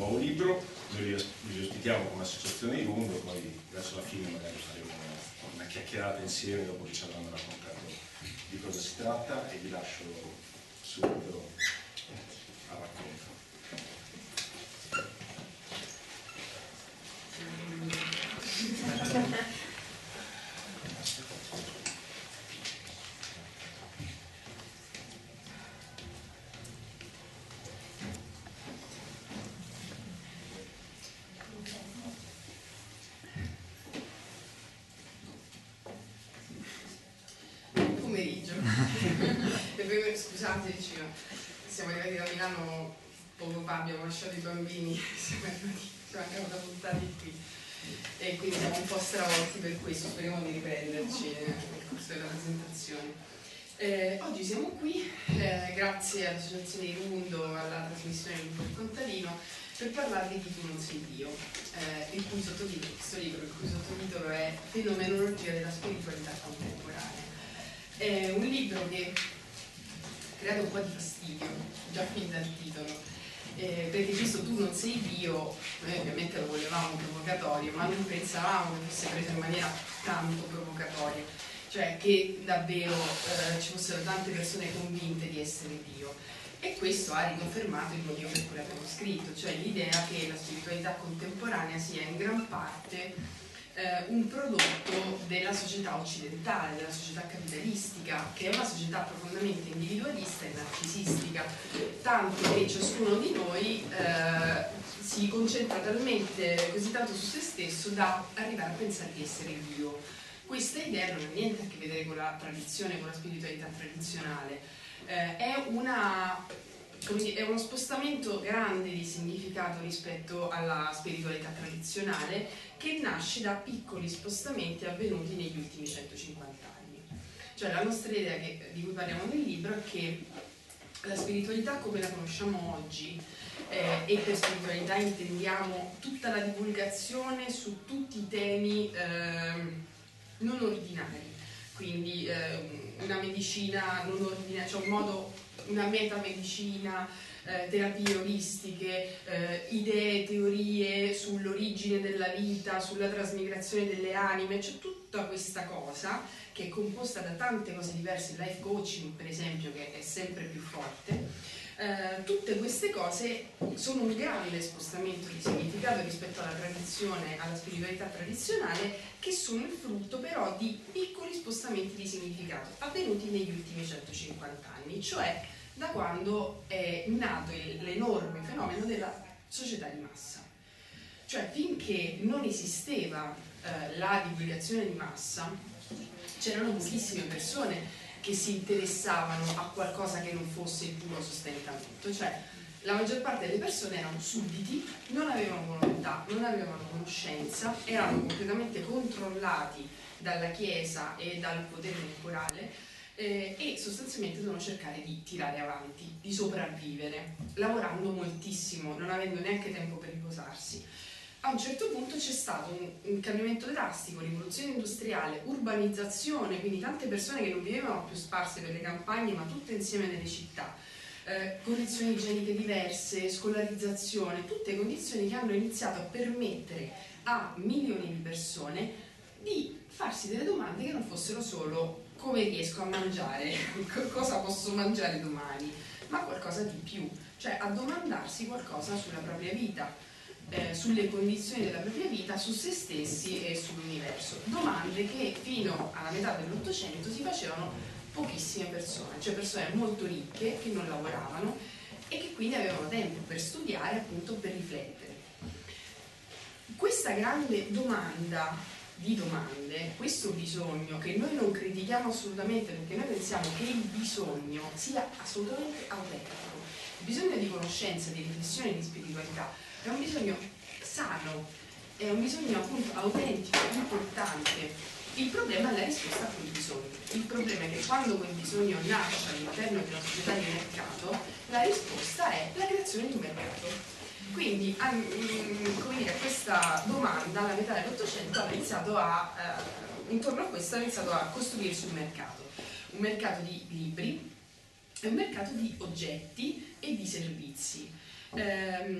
nuovo libro. Noi li ospitiamo come associazione di Rundo, poi verso la fine magari faremo una chiacchierata insieme dopo che ci avranno raccontato di cosa si tratta, e vi lascio subito al racconto. Scusate, siamo arrivati da Milano poco fa, abbiamo lasciato i bambini, siamo ancora da buttati qui e quindi siamo un po' stravolti per questo, speriamo di riprenderci nel corso della presentazione. Oggi siamo qui, grazie all'Associazione di Rundo, alla trasmissione del Gruppo Contadino, per parlarvi di Tu non sei Dio, il cui sottotitolo, questo libro, il cui sottotitolo è Fenomenologia della spiritualità contemporanea. È un libro che creato un po' di fastidio, già fin dal titolo, perché questo Tu non sei Dio, noi ovviamente lo volevamo provocatorio, ma non pensavamo che fosse preso in maniera tanto provocatoria, cioè che davvero ci fossero tante persone convinte di essere Dio. E questo ha riconfermato il motivo per cui l'abbiamo scritto, cioè l'idea che la spiritualità contemporanea sia in gran parte un prodotto della società occidentale, della società capitalistica, che è una società profondamente individualista e narcisistica, tanto che ciascuno di noi si concentra talmente così tanto su se stesso da arrivare a pensare di essere Dio. Questa idea non ha niente a che vedere con la tradizione, con la spiritualità tradizionale, è uno spostamento grande di significato rispetto alla spiritualità tradizionale, che nasce da piccoli spostamenti avvenuti negli ultimi 150 anni. Cioè la nostra idea di cui parliamo nel libro è che la spiritualità come la conosciamo oggi, e per spiritualità intendiamo tutta la divulgazione su tutti i temi non ordinari, quindi una medicina non ordinaria, cioè una metamedicina, terapie olistiche, idee, teorie sull'origine della vita, sulla trasmigrazione delle anime, c'è tutta questa cosa che è composta da tante cose diverse, il life coaching per esempio, che è sempre più forte. Tutte queste cose sono un grande spostamento di significato rispetto alla tradizione, alla spiritualità tradizionale, che sono il frutto però di piccoli spostamenti di significato avvenuti negli ultimi 150 anni, cioè da quando è nato l'enorme fenomeno della società di massa. Cioè finché non esisteva la divulgazione di massa, c'erano pochissime persone che si interessavano a qualcosa che non fosse il puro sostentamento, cioè la maggior parte delle persone erano sudditi, non avevano volontà, non avevano conoscenza, erano completamente controllati dalla Chiesa e dal potere temporale, e sostanzialmente dovevano cercare di tirare avanti, di sopravvivere, lavorando moltissimo, non avendo neanche tempo per riposarsi. A un certo punto c'è stato un cambiamento drastico, rivoluzione industriale, urbanizzazione, quindi tante persone che non vivevano più sparse per le campagne ma tutte insieme nelle città, condizioni igieniche diverse, scolarizzazione, tutte condizioni che hanno iniziato a permettere a milioni di persone di farsi delle domande che non fossero solo come riesco a mangiare, cosa posso mangiare domani, ma qualcosa di più, cioè a domandarsi qualcosa sulla propria vita, sulle condizioni della propria vita, su se stessi e sull'universo. Domande che fino alla metà dell'Ottocento si facevano pochissime persone, cioè persone molto ricche che non lavoravano e che quindi avevano tempo per studiare, appunto per riflettere. Questa grande domanda di domande, questo bisogno che noi non critichiamo assolutamente, perché noi pensiamo che il bisogno sia assolutamente autentico, il bisogno di conoscenza, di riflessione, di spiritualità è un bisogno sano, è un bisogno appunto autentico, importante. Il problema è la risposta a quel bisogno. Il problema è che quando quel bisogno nasce all'interno di una società di mercato, la risposta è la creazione di un mercato. Quindi, come dire, questa domanda alla metà dell'Ottocento ha iniziato intorno a questo ha iniziato a costruirsi un mercato di libri e un mercato di oggetti e di servizi.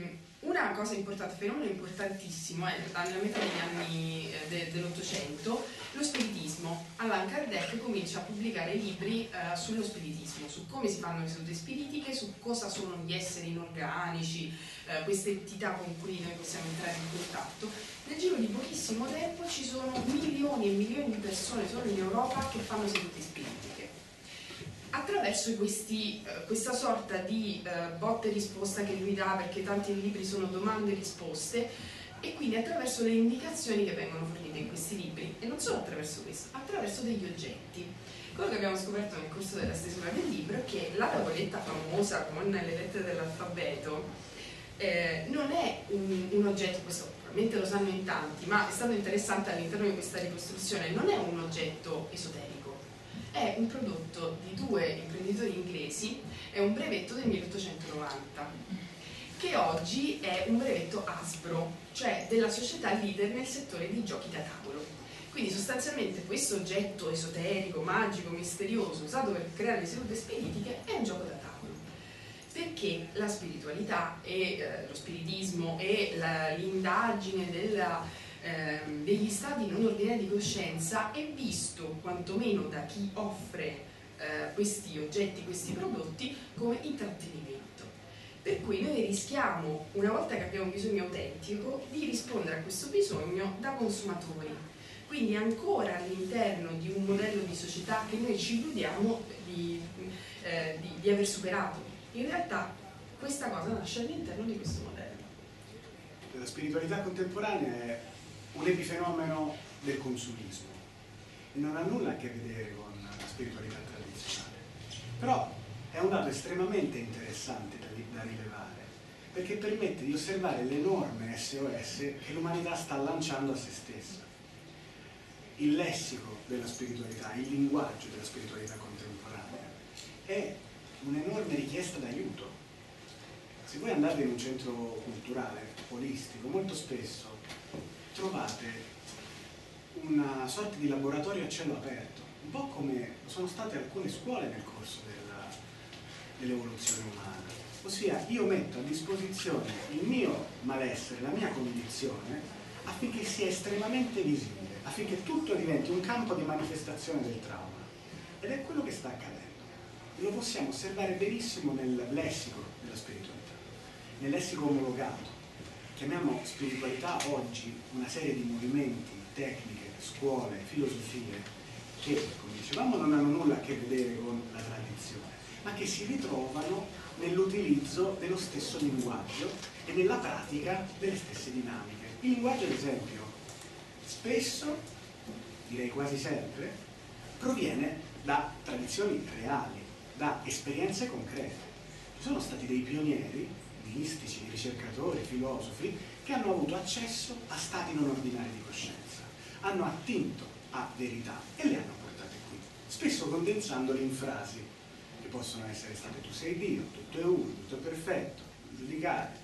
Una cosa importante, fenomeno importantissimo è nella metà degli anni dell'Ottocento lo spiritismo. Allan Kardec comincia a pubblicare libri sullo spiritismo, su come si fanno le sedute spiritiche, su cosa sono gli esseri inorganici, queste entità con cui noi possiamo entrare in contatto. Nel giro di pochissimo tempo ci sono milioni e milioni di persone solo in Europa che fanno sedute spiritiche. Attraverso questa sorta di botta e risposta che lui dà, perché tanti libri sono domande e risposte, e quindi attraverso le indicazioni che vengono fornite in questi libri, e non solo attraverso questo, attraverso degli oggetti. Quello che abbiamo scoperto nel corso della stesura del libro è che la tavoletta famosa con le lettere dell'alfabeto non è un oggetto, questo probabilmente lo sanno in tanti, ma è stato interessante all'interno di questa ricostruzione, non è un oggetto esoterico. È un prodotto di due imprenditori inglesi, è un brevetto del 1890, che oggi è un brevetto Hasbro, cioè della società leader nel settore di giochi da tavolo. Quindi sostanzialmente questo oggetto esoterico, magico, misterioso, usato per creare le sedute spiritiche, è un gioco da tavolo. Perché la spiritualità e lo spiritismo e l'indagine degli stati non ordinari di coscienza è visto, quantomeno da chi offre questi oggetti, questi prodotti, come intrattenimento. Per cui noi rischiamo, una volta che abbiamo un bisogno autentico, di rispondere a questo bisogno da consumatori. Quindi ancora all'interno di un modello di società che noi ci illudiamo di aver superato. In realtà questa cosa nasce all'interno di questo modello. La spiritualità contemporanea è un epifenomeno del consumismo e non ha nulla a che vedere con la spiritualità tradizionale. Però è un dato estremamente interessante da rilevare, perché permette di osservare l'enorme SOS che l'umanità sta lanciando a se stessa. Il lessico della spiritualità, il linguaggio della spiritualità contemporanea è un'enorme richiesta d'aiuto. Se voi andate in un centro culturale, olistico, molto spesso trovate una sorta di laboratorio a cielo aperto, un po' come sono state alcune scuole nel corso dell'evoluzione umana. Ossia, io metto a disposizione il mio malessere, la mia condizione, affinché sia estremamente visibile, affinché tutto diventi un campo di manifestazione del trauma. Ed è quello che sta accadendo. Lo possiamo osservare benissimo nel lessico della spiritualità, nel lessico omologato. Chiamiamo spiritualità oggi una serie di movimenti, tecniche, scuole, filosofie che, come dicevamo, non hanno nulla a che vedere con la tradizione, ma che si ritrovano nell'utilizzo dello stesso linguaggio e nella pratica delle stesse dinamiche. Il linguaggio, ad esempio, spesso, direi quasi sempre, proviene da tradizioni reali, da esperienze concrete. Ci sono stati dei pionieri, mistici, ricercatori, filosofi, che hanno avuto accesso a stati non ordinari di coscienza, hanno attinto a verità e le hanno portate qui, spesso condensandole in frasi che possono essere state: tu sei Dio, tutto è uno, tutto è perfetto, non giudicare,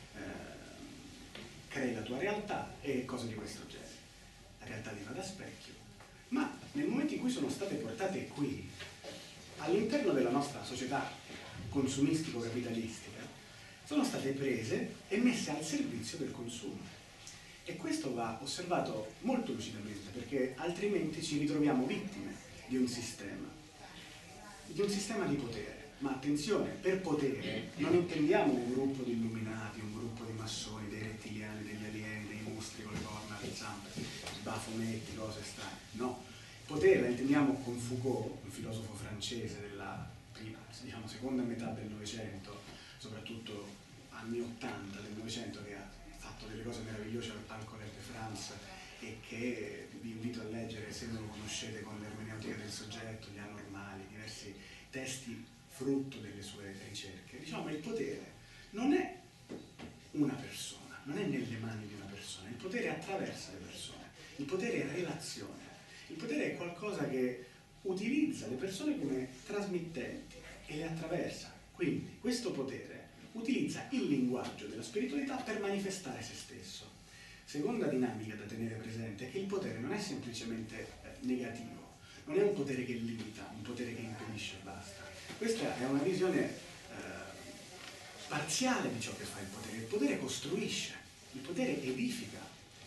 crei la tua realtà e cose di questo genere. La realtà ti fa da specchio. Ma nel momento in cui sono state portate qui, all'interno della nostra società consumistico-capitalistica, sono state prese e messe al servizio del consumo. E questo va osservato molto lucidamente, perché altrimenti ci ritroviamo vittime di un sistema di potere. Ma attenzione, per potere non intendiamo un gruppo di illuminati, un gruppo di massoni, dei rettiliani, degli alieni, dei mostri con le corna, le zampe, bafonetti, cose strane. No, potere la intendiamo con Foucault, un filosofo francese della diciamo, seconda metà del Novecento, soprattutto anni 80 del Novecento, che ha fatto delle cose meravigliose al palco de France e che vi invito a leggere, se non lo conoscete, con l'ermeneutica del soggetto, gli anormali, diversi testi frutto delle sue ricerche. Diciamo, il potere non è una persona, non è nelle mani di una persona, il potere attraversa le persone, il potere è relazione, il potere è qualcosa che utilizza le persone come trasmittenti e le attraversa. Quindi questo potere utilizza il linguaggio della spiritualità per manifestare se stesso. Seconda dinamica da tenere presente è che il potere non è semplicemente negativo, non è un potere che limita, un potere che impedisce e basta. Questa è una visione parziale di ciò che fa il potere. Il potere costruisce, il potere edifica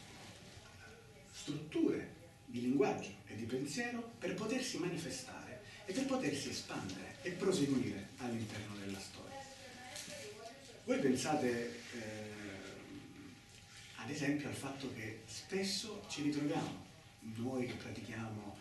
strutture di linguaggio e di pensiero per potersi manifestare e per potersi espandere e proseguire all'interno della storia. Voi pensate ad esempio al fatto che spesso ci ritroviamo, noi che pratichiamo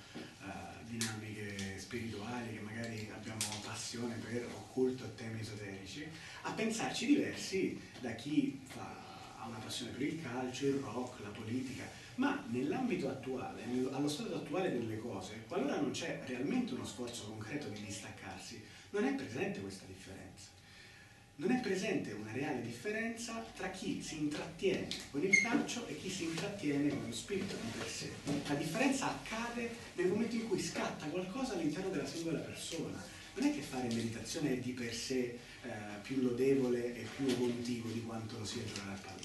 dinamiche spirituali, che magari abbiamo passione per occulto e temi esoterici, a pensarci diversi da chi ha una passione per il calcio, il rock, la politica, ma nell'ambito attuale, allo stato attuale delle cose, qualora non c'è realmente uno sforzo concreto di distaccarsi, non è presente questa differenza. Non è presente una reale differenza tra chi si intrattiene con il calcio e chi si intrattiene con lo spirito di per sé. La differenza accade nel momento in cui scatta qualcosa all'interno della singola persona. Non è che fare meditazione è di per sé più lodevole e più evolutivo di quanto lo sia giocare al pallone.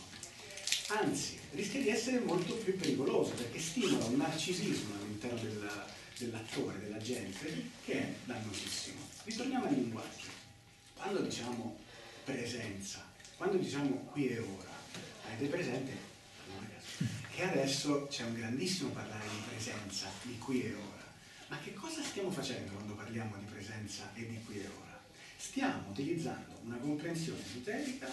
Anzi, rischia di essere molto più pericoloso perché stimola un narcisismo all'interno dell'attore, della gente, che è dannosissimo. Ritorniamo al linguaggio. Quando diciamo presenza, quando diciamo qui e ora, avete presente che adesso c'è un grandissimo parlare di presenza, di qui e ora. Ma che cosa stiamo facendo quando parliamo di presenza e di qui e ora? Stiamo utilizzando una comprensione esoterica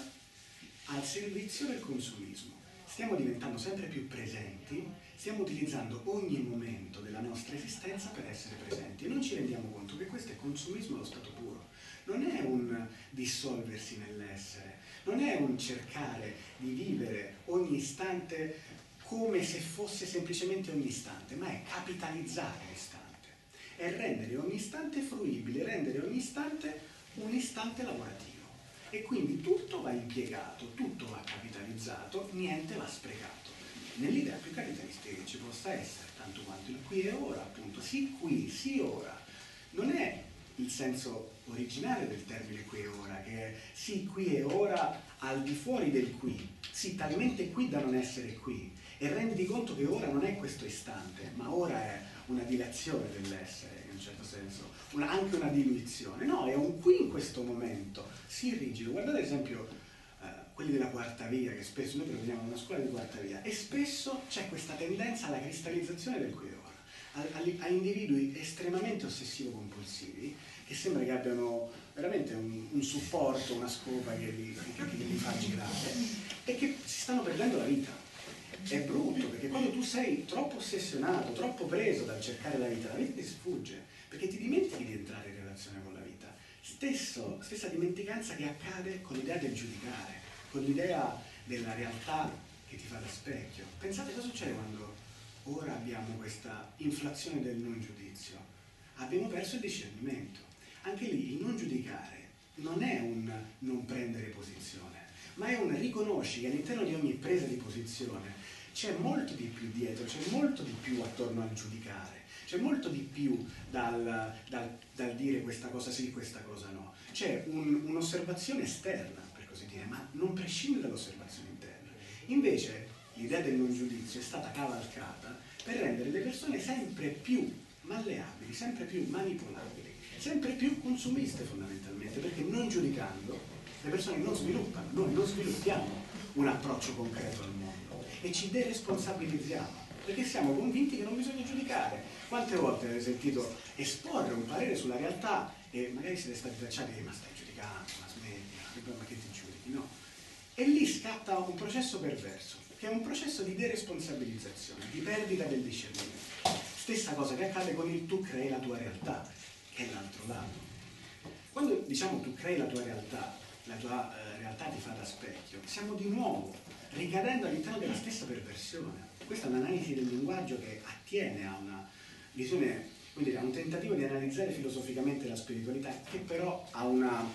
al servizio del consumismo. Stiamo diventando sempre più presenti, stiamo utilizzando ogni momento della nostra esistenza per essere presenti e non ci rendiamo conto che questo è consumismo allo stato puro. Non è un dissolversi nell'essere, non è un cercare di vivere ogni istante come se fosse semplicemente ogni istante, ma è capitalizzare l'istante, è rendere ogni istante fruibile, rendere ogni istante un istante lavorativo. E quindi tutto va impiegato, tutto va capitalizzato, niente va sprecato. Nell'idea più capitalistica che ci possa essere, tanto quanto il qui e ora, appunto, sì qui, sì ora, non è il senso originale del termine qui e ora, che è sì qui e ora al di fuori del qui, sì talmente qui da non essere qui, e rendi conto che ora non è questo istante, ma ora è una dilazione dell'essere, in un certo senso, anche una diluizione. No, è un qui in questo momento, sì rigido. Guardate ad esempio quelli della quarta via, che spesso noi prevediamo una scuola di quarta via, e spesso c'è questa tendenza alla cristallizzazione del qui e ora, a individui estremamente ossessivo-compulsivi, che sembra che abbiano veramente un supporto, una scopa che li fa girare, e che si stanno perdendo la vita. È brutto, perché quando tu sei troppo ossessionato, troppo preso dal cercare la vita ti sfugge, perché ti dimentichi di entrare in relazione con la vita. Stessa dimenticanza che accade con l'idea del giudicare, con l'idea della realtà che ti fa da specchio. Pensate cosa succede quando ora abbiamo questa inflazione del non giudizio. Abbiamo perso il discernimento. Anche lì il non giudicare non è un non prendere posizione, ma è un riconosci che all'interno di ogni presa di posizione c'è molto di più dietro, c'è molto di più attorno al giudicare, c'è molto di più dal dire questa cosa sì, questa cosa no. C'è un'osservazione esterna, per così dire, ma non prescinde dall'osservazione interna. Invece l'idea del non giudizio è stata cavalcata per rendere le persone sempre più malleabili, sempre più manipolabili, sempre più consumiste fondamentalmente, perché non giudicando le persone non sviluppano, noi non sviluppiamo un approccio concreto al mondo e ci deresponsabilizziamo, perché siamo convinti che non bisogna giudicare. Quante volte avete sentito esporre un parere sulla realtà e magari siete stati tacciati di ma stai giudicando, ma smetti, ma che ti giudichi, no? E lì scatta un processo perverso, che è un processo di deresponsabilizzazione, di perdita del discernimento. Stessa cosa che accade con il tu crei la tua realtà, che è l'altro lato. Quando diciamo tu crei la tua realtà realtà ti fa da specchio, stiamo di nuovo ricadendo all'interno della stessa perversione. Questa è un'analisi del linguaggio che attiene a una visione, come dire, a un tentativo di analizzare filosoficamente la spiritualità, che però ha una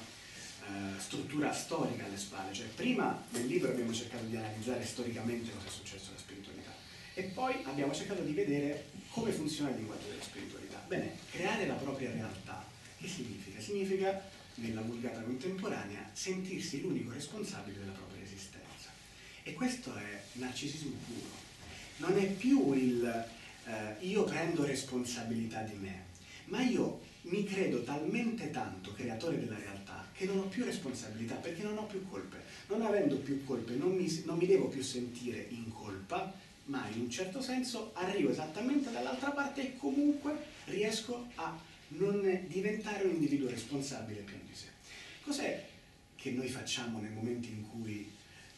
struttura storica alle spalle. Cioè prima nel libro abbiamo cercato di analizzare storicamente cosa è successo alla spiritualità e poi abbiamo cercato di vedere come funziona il linguaggio della spiritualità. Bene, creare la propria realtà, che significa? Significa, nella vulgata contemporanea, sentirsi l'unico responsabile della propria esistenza. E questo è narcisismo puro. Non è più il io prendo responsabilità di me, ma io mi credo talmente tanto creatore della realtà che non ho più responsabilità, perché non ho più colpe. Non avendo più colpe non mi devo più sentire in colpa, ma in un certo senso arrivo esattamente dall'altra parte e comunque riesco a non diventare un individuo responsabile più di sé. Cos'è che noi facciamo nel momento in cui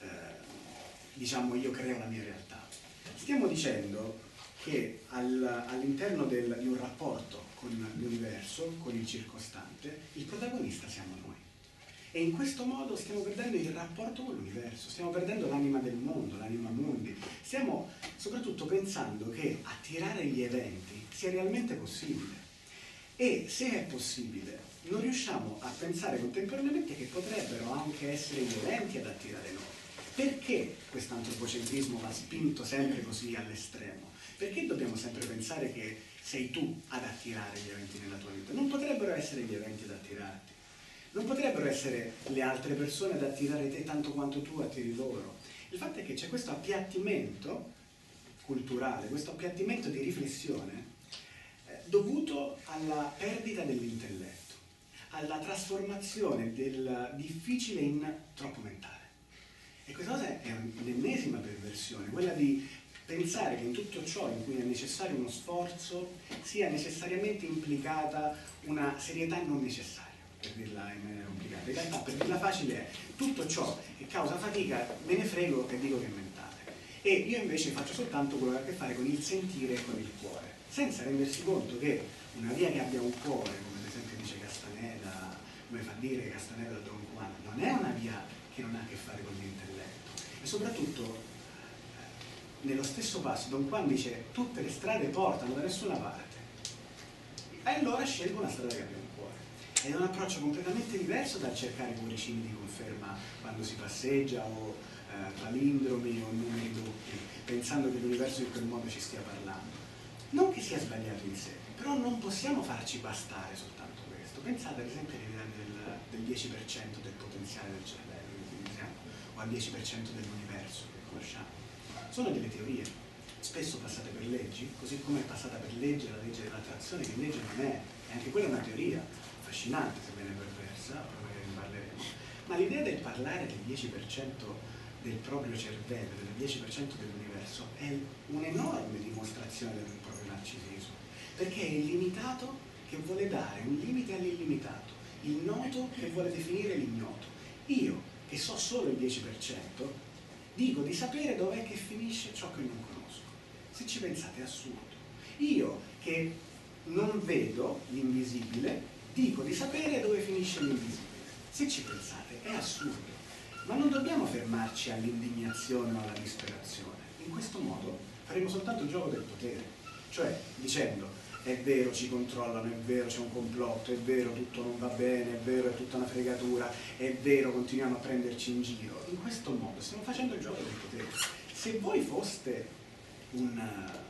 diciamo io creo la mia realtà? Stiamo dicendo che all'interno di un rapporto con l'universo, con il circostante, il protagonista siamo noi. E in questo modo stiamo perdendo il rapporto con l'universo, stiamo perdendo l'anima del mondo, l'anima mundi. Stiamo soprattutto pensando che attirare gli eventi sia realmente possibile. E se è possibile, non riusciamo a pensare contemporaneamente che potrebbero anche essere gli eventi ad attirare noi. Perché questo antropocentrismo va spinto sempre così all'estremo? Perché dobbiamo sempre pensare che sei tu ad attirare gli eventi nella tua vita? Non potrebbero essere gli eventi ad attirarti. Non potrebbero essere le altre persone ad attirare te tanto quanto tu attiri loro. Il fatto è che c'è questo appiattimento culturale, questo appiattimento di riflessione dovuto alla perdita dell'intelletto, alla trasformazione del difficile in troppo mentale. E questa cosa è un'ennesima perversione, quella di pensare che in tutto ciò in cui è necessario uno sforzo sia necessariamente implicata una serietà non necessaria, per dirla in maniera complicata. In realtà, per dirla facile, è tutto ciò che causa fatica, me ne frego e dico che è mentale. E io invece faccio soltanto quello che ha a che fare con il sentire e con il cuore, senza rendersi conto che una via che abbia un cuore, come ad esempio dice Castaneda, come fa dire Castaneda a Don Juan, non è una via che non ha a che fare con l'intelletto. E soprattutto, nello stesso passo, Don Juan dice tutte le strade portano da nessuna parte. E allora scelgo una strada che abbia un cuore. Ed è un approccio completamente diverso dal cercare cuoricini di conferma quando si passeggia o palindromi o numeri doppi, pensando che l'universo in quel modo ci stia parlando. Non che sia sbagliato in sé, però non possiamo farci bastare soltanto questo. Pensate ad esempio all'idea del 10% del potenziale del cervello che utilizziamo, o al 10% dell'universo che conosciamo. Sono delle teorie, spesso passate per leggi, così come è passata per legge la legge dell'attrazione, che legge non è, e anche quella è una teoria affascinante se viene perversa, poi magari ne parleremo. Ma l'idea del parlare del 10% del proprio cervello, del 10% dell'universo, è un'enorme dimostrazione del proprio narcisismo, perché è illimitato che vuole dare un limite all'illimitato, il noto che vuole definire l'ignoto. Io, che so solo il 10%, dico di sapere dov'è che finisce ciò che non conosco. Se ci pensate è assurdo. Io, che non vedo l'invisibile, dico di sapere dove finisce l'invisibile. Se ci pensate è assurdo. Ma non dobbiamo fermarci all'indignazione o alla disperazione. In questo modo faremo soltanto il gioco del potere, cioè dicendo è vero ci controllano, è vero c'è un complotto, è vero tutto non va bene, è vero è tutta una fregatura, è vero continuiamo a prenderci in giro. In questo modo stiamo facendo il gioco del potere. Se voi foste un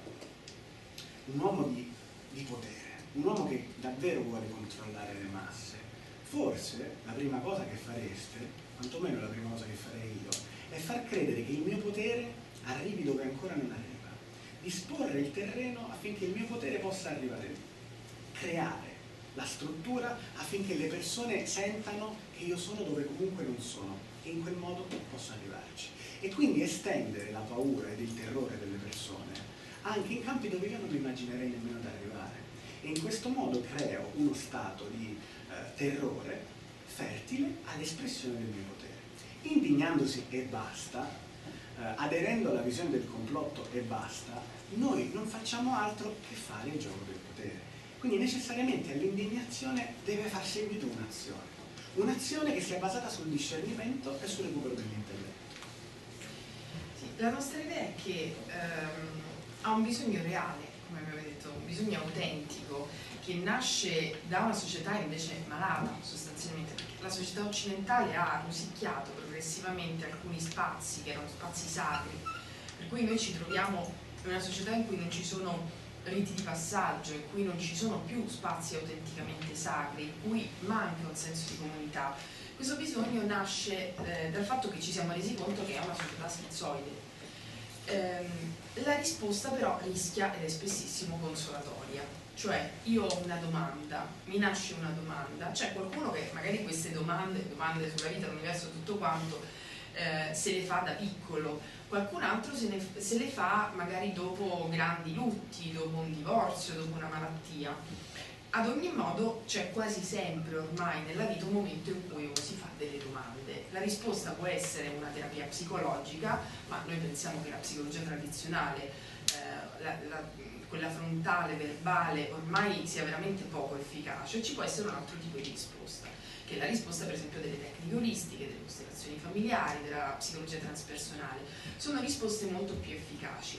uomo di potere, un uomo che davvero vuole controllare le masse, forse la prima cosa che fareste, quantomeno la prima cosa che farei io, è far credere che il mio potere arrivi dove ancora non arriva, disporre il terreno affinché il mio potere possa arrivare lì, creare la struttura affinché le persone sentano che io sono dove comunque non sono e in quel modo posso arrivarci, e quindi estendere la paura ed il terrore delle persone anche in campi dove io non mi immaginerei nemmeno di arrivare, e in questo modo creo uno stato di terrore fertile all'espressione del mio potere. Indignandosi e basta, aderendo alla visione del complotto e basta, noi non facciamo altro che fare il gioco del potere. Quindi necessariamente all'indignazione deve far seguito un'azione che sia basata sul discernimento e sul recupero dell'intelletto. Sì, la nostra idea è che ha un bisogno reale, come abbiamo detto, un bisogno autentico, che nasce da una società invece malata sostanzialmente, perché la società occidentale ha rosicchiato progressivamente alcuni spazi che erano spazi sacri, per cui noi ci troviamo in una società in cui non ci sono riti di passaggio, in cui non ci sono più spazi autenticamente sacri, in cui manca un senso di comunità. Questo bisogno nasce dal fatto che ci siamo resi conto che è una società schizoide. La risposta però rischia, ed è spessissimo, consolatoria, Cioè io ho una domanda, mi nasce una domanda, c'è qualcuno che magari queste domande sulla vita, l'universo, tutto quanto, se le fa da piccolo, qualcun altro se le fa magari dopo grandi lutti, dopo un divorzio, dopo una malattia. Ad ogni modo c'è quasi sempre ormai nella vita un momento in cui uno si fa delle domande. La risposta può essere una terapia psicologica, ma noi pensiamo che la psicologia tradizionale, quella frontale, verbale, ormai sia veramente poco efficace. Ci può essere un altro tipo di risposta, che è la risposta per esempio delle tecniche olistiche, delle costellazioni familiari, della psicologia transpersonale. Sono risposte molto più efficaci.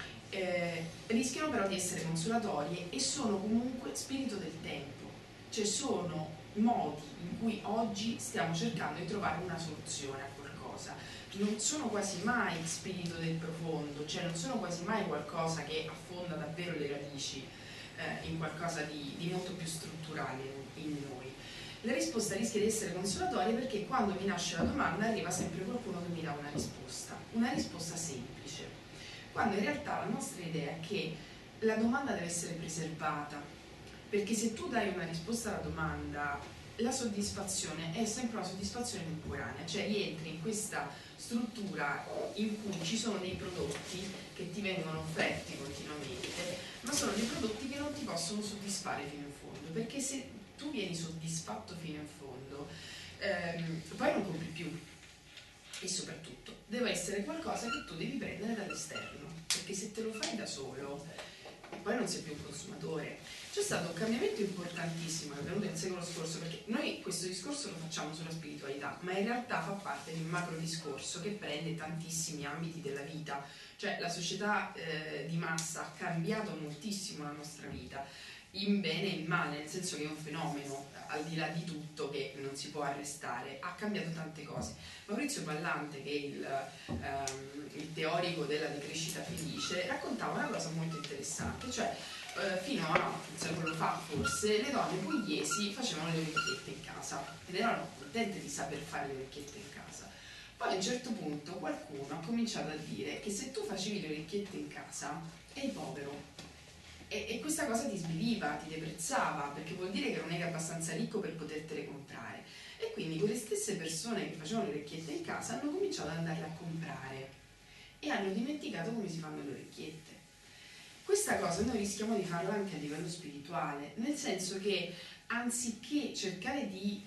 Rischiano però di essere consolatorie e sono comunque spirito del tempo, cioè sono modi in cui oggi stiamo cercando di trovare una soluzione a qualcosa. Non sono quasi mai spirito del profondo, cioè non sono quasi mai qualcosa che affonda davvero le radici in qualcosa di molto più strutturale in noi. La risposta rischia di essere consolatoria perché quando mi nasce la domanda arriva sempre qualcuno che mi dà una risposta semplice, quando in realtà la nostra idea è che la domanda deve essere preservata, perché se tu dai una risposta alla domanda, la soddisfazione è sempre una soddisfazione temporanea, cioè rientri in questa struttura in cui ci sono dei prodotti che ti vengono offerti continuamente, ma sono dei prodotti che non ti possono soddisfare fino in fondo, perché se tu vieni soddisfatto fino in fondo, poi non compri più. E soprattutto deve essere qualcosa che tu devi prendere dall'esterno, perché se te lo fai da solo poi non sei più un consumatore. C'è stato un cambiamento importantissimo che è venuto nel secolo scorso, perché noi questo discorso lo facciamo sulla spiritualità, ma in realtà fa parte di un macro discorso che prende tantissimi ambiti della vita. Cioè la società di massa ha cambiato moltissimo la nostra vita, in bene e in male, nel senso che è un fenomeno al di là di tutto che non si può arrestare, ha cambiato tante cose. Maurizio Pallante, che è il teorico della decrescita felice, raccontava una cosa molto interessante, cioè fino a un secolo fa forse le donne pugliesi facevano le orecchiette in casa ed erano contente di saper fare le orecchiette in casa. Poi a un certo punto qualcuno ha cominciato a dire che se tu facevi le orecchiette in casa eri povero. E questa cosa ti sviliva, ti deprezzava, perché vuol dire che non eri abbastanza ricco per potertele comprare. E quindi quelle stesse persone che facevano le orecchiette in casa hanno cominciato ad andarle a comprare e hanno dimenticato come si fanno le orecchiette. Questa cosa noi rischiamo di farla anche a livello spirituale, nel senso che anziché cercare di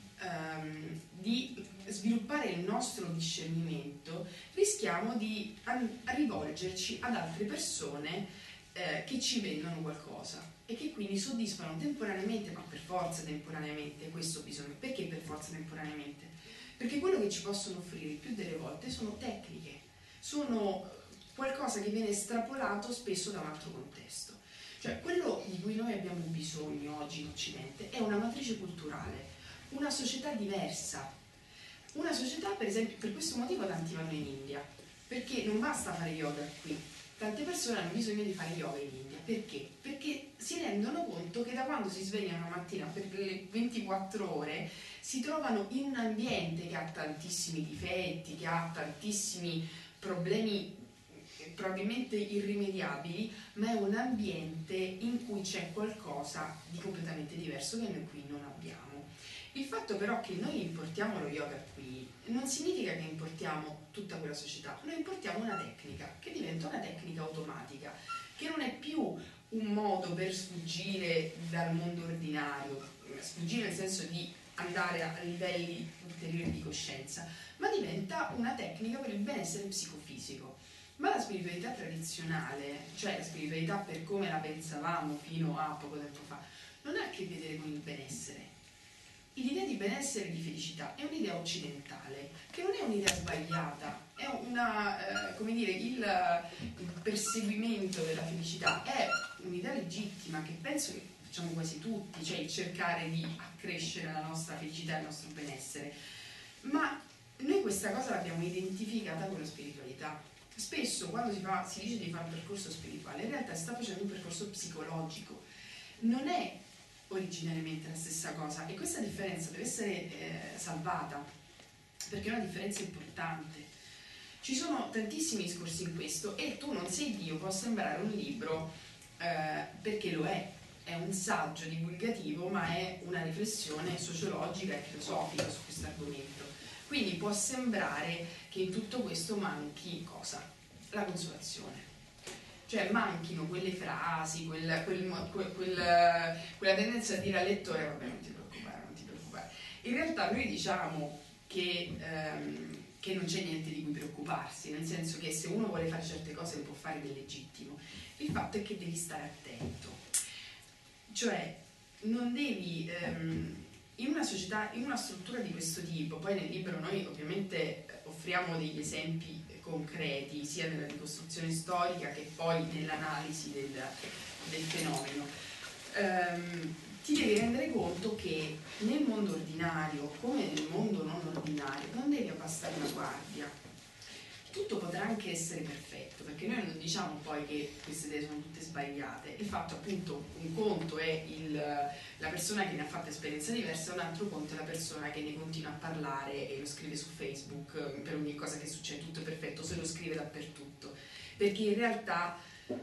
sviluppare il nostro discernimento, rischiamo di rivolgerci ad altre persone che ci vendono qualcosa e che quindi soddisfano temporaneamente, ma per forza temporaneamente, questo bisogno. Perché per forza temporaneamente? Perché quello che ci possono offrire il più delle volte sono tecniche, sono qualcosa che viene estrapolato spesso da un altro contesto. Cioè quello di cui noi abbiamo bisogno oggi in Occidente è una matrice culturale, una società diversa, una società, per esempio, per questo motivo tanti vanno in India, perché non basta fare yoga qui. Tante persone hanno bisogno di fare yoga in India. Perché? Perché si rendono conto che da quando si svegliano la mattina per le 24 ore si trovano in un ambiente che ha tantissimi difetti, che ha tantissimi problemi probabilmente irrimediabili, ma è un ambiente in cui c'è qualcosa di completamente diverso che noi qui non abbiamo. Il fatto però che noi importiamo lo yoga qui non significa che importiamo tutta quella società, noi importiamo una tecnica che diventa una tecnica automatica, che non è più un modo per sfuggire dal mondo ordinario, sfuggire nel senso di andare a livelli ulteriori di coscienza, ma diventa una tecnica per il benessere psicofisico. Ma la spiritualità tradizionale, cioè la spiritualità per come la pensavamo fino a poco tempo fa, non ha a che vedere con il benessere. L'idea di benessere e di felicità è un'idea occidentale, che non è un'idea sbagliata, è una, come dire, il perseguimento della felicità è un'idea legittima che penso che facciamo quasi tutti, cioè il cercare di accrescere la nostra felicità e il nostro benessere. Ma noi questa cosa l'abbiamo identificata con la spiritualità. Spesso quando si dice di fare un percorso spirituale, in realtà si sta facendo un percorso psicologico. Non è originariamente la stessa cosa e questa differenza deve essere salvata, perché è una differenza importante. Ci sono tantissimi discorsi in questo e Tu non sei Dio può sembrare un libro perché lo è, è un saggio divulgativo, ma è una riflessione sociologica e filosofica su questo argomento. Quindi può sembrare che in tutto questo manchi cosa? La consolazione. Cioè manchino quelle frasi, quella tendenza a dire al lettore vabbè non ti preoccupare, non ti preoccupare. In realtà noi diciamo che non c'è niente di cui preoccuparsi, nel senso che se uno vuole fare certe cose le può fare del legittimo. Il fatto è che devi stare attento. Cioè non devi, in una società, in una struttura di questo tipo, poi nel libro noi ovviamente offriamo degli esempi concreti, sia nella ricostruzione storica che poi nell'analisi del fenomeno, ti devi rendere conto che nel mondo ordinario, come nel mondo non ordinario, non devi abbassare la guardia. Tutto potrà anche essere perfetto, perché noi non diciamo poi che queste idee sono tutte sbagliate. Il fatto appunto, un conto è la persona che ne ha fatto esperienza diversa, un altro conto è la persona che ne continua a parlare e lo scrive su Facebook per ogni cosa che succede, tutto è perfetto, se lo scrive dappertutto. Perché in realtà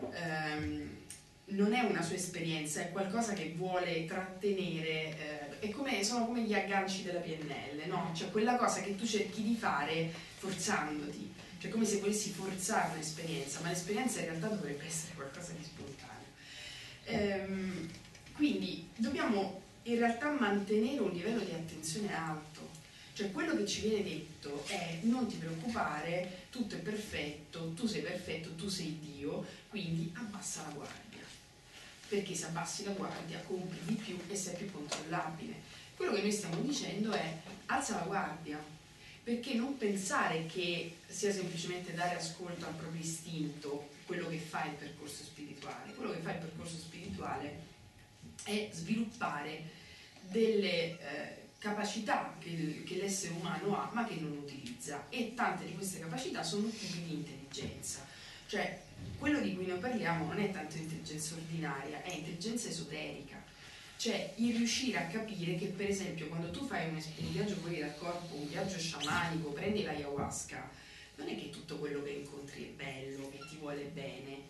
non è una sua esperienza, è qualcosa che vuole trattenere, sono come gli agganci della PNL, no? Cioè quella cosa che tu cerchi di fare forzandoti. Cioè come se volessi forzare un'esperienza, ma l'esperienza in realtà dovrebbe essere qualcosa di spontaneo. Quindi dobbiamo in realtà mantenere un livello di attenzione alto. Cioè quello che ci viene detto è non ti preoccupare, tutto è perfetto, tu sei Dio, quindi abbassa la guardia. Perché se abbassi la guardia compri di più e sei più controllabile. Quello che noi stiamo dicendo è alza la guardia. Perché non pensare che sia semplicemente dare ascolto al proprio istinto quello che fa il percorso spirituale. Quello che fa il percorso spirituale è sviluppare delle capacità che l'essere umano ha ma che non utilizza, e tante di queste capacità sono tipi di intelligenza. Cioè quello di cui noi parliamo non è tanto intelligenza ordinaria, è intelligenza esoterica. Cioè il riuscire a capire che per esempio quando tu fai un viaggio fuori dal corpo, un viaggio sciamanico, prendi l'ayahuasca, non è che tutto quello che incontri è bello, che ti vuole bene.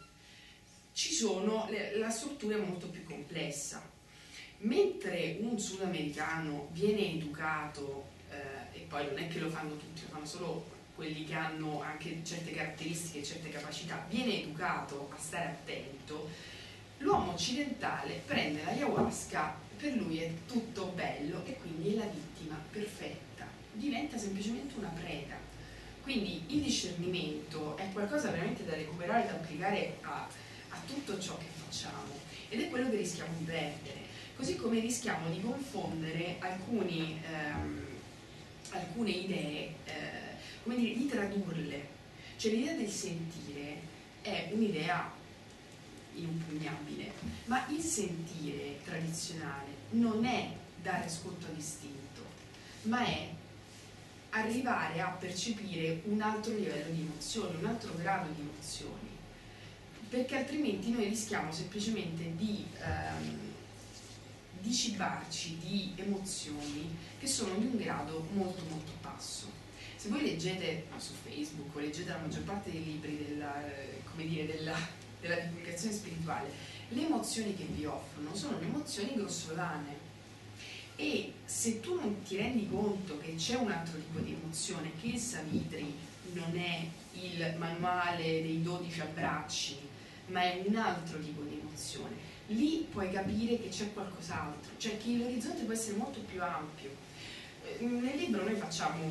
La struttura è molto più complessa. Mentre un sudamericano viene educato, e poi non è che lo fanno tutti, lo fanno solo quelli che hanno anche certe caratteristiche e certe capacità, viene educato a stare attento. L'uomo occidentale prende l'ayahuasca, per lui è tutto bello e quindi è la vittima perfetta, diventa semplicemente una preda. Quindi il discernimento è qualcosa veramente da recuperare, da applicare a tutto ciò che facciamo, ed è quello che rischiamo di perdere, così come rischiamo di confondere alcune idee, come dire, di tradurle. Cioè l'idea del sentire è un'idea inoppugnabile, ma il sentire tradizionale non è dare ascolto all'istinto, ma è arrivare a percepire un altro livello di emozioni, un altro grado di emozioni, perché altrimenti noi rischiamo semplicemente di cibarci di emozioni che sono di un grado molto molto basso. Se voi leggete su Facebook o leggete la maggior parte dei libri della divulgazione spirituale, le emozioni che vi offrono sono emozioni grossolane, e se tu non ti rendi conto che c'è un altro tipo di emozione, che il Savitri non è il manuale dei 12 abbracci, ma è un altro tipo di emozione, lì puoi capire che c'è qualcos'altro, cioè che l'orizzonte può essere molto più ampio. Nel libro noi facciamo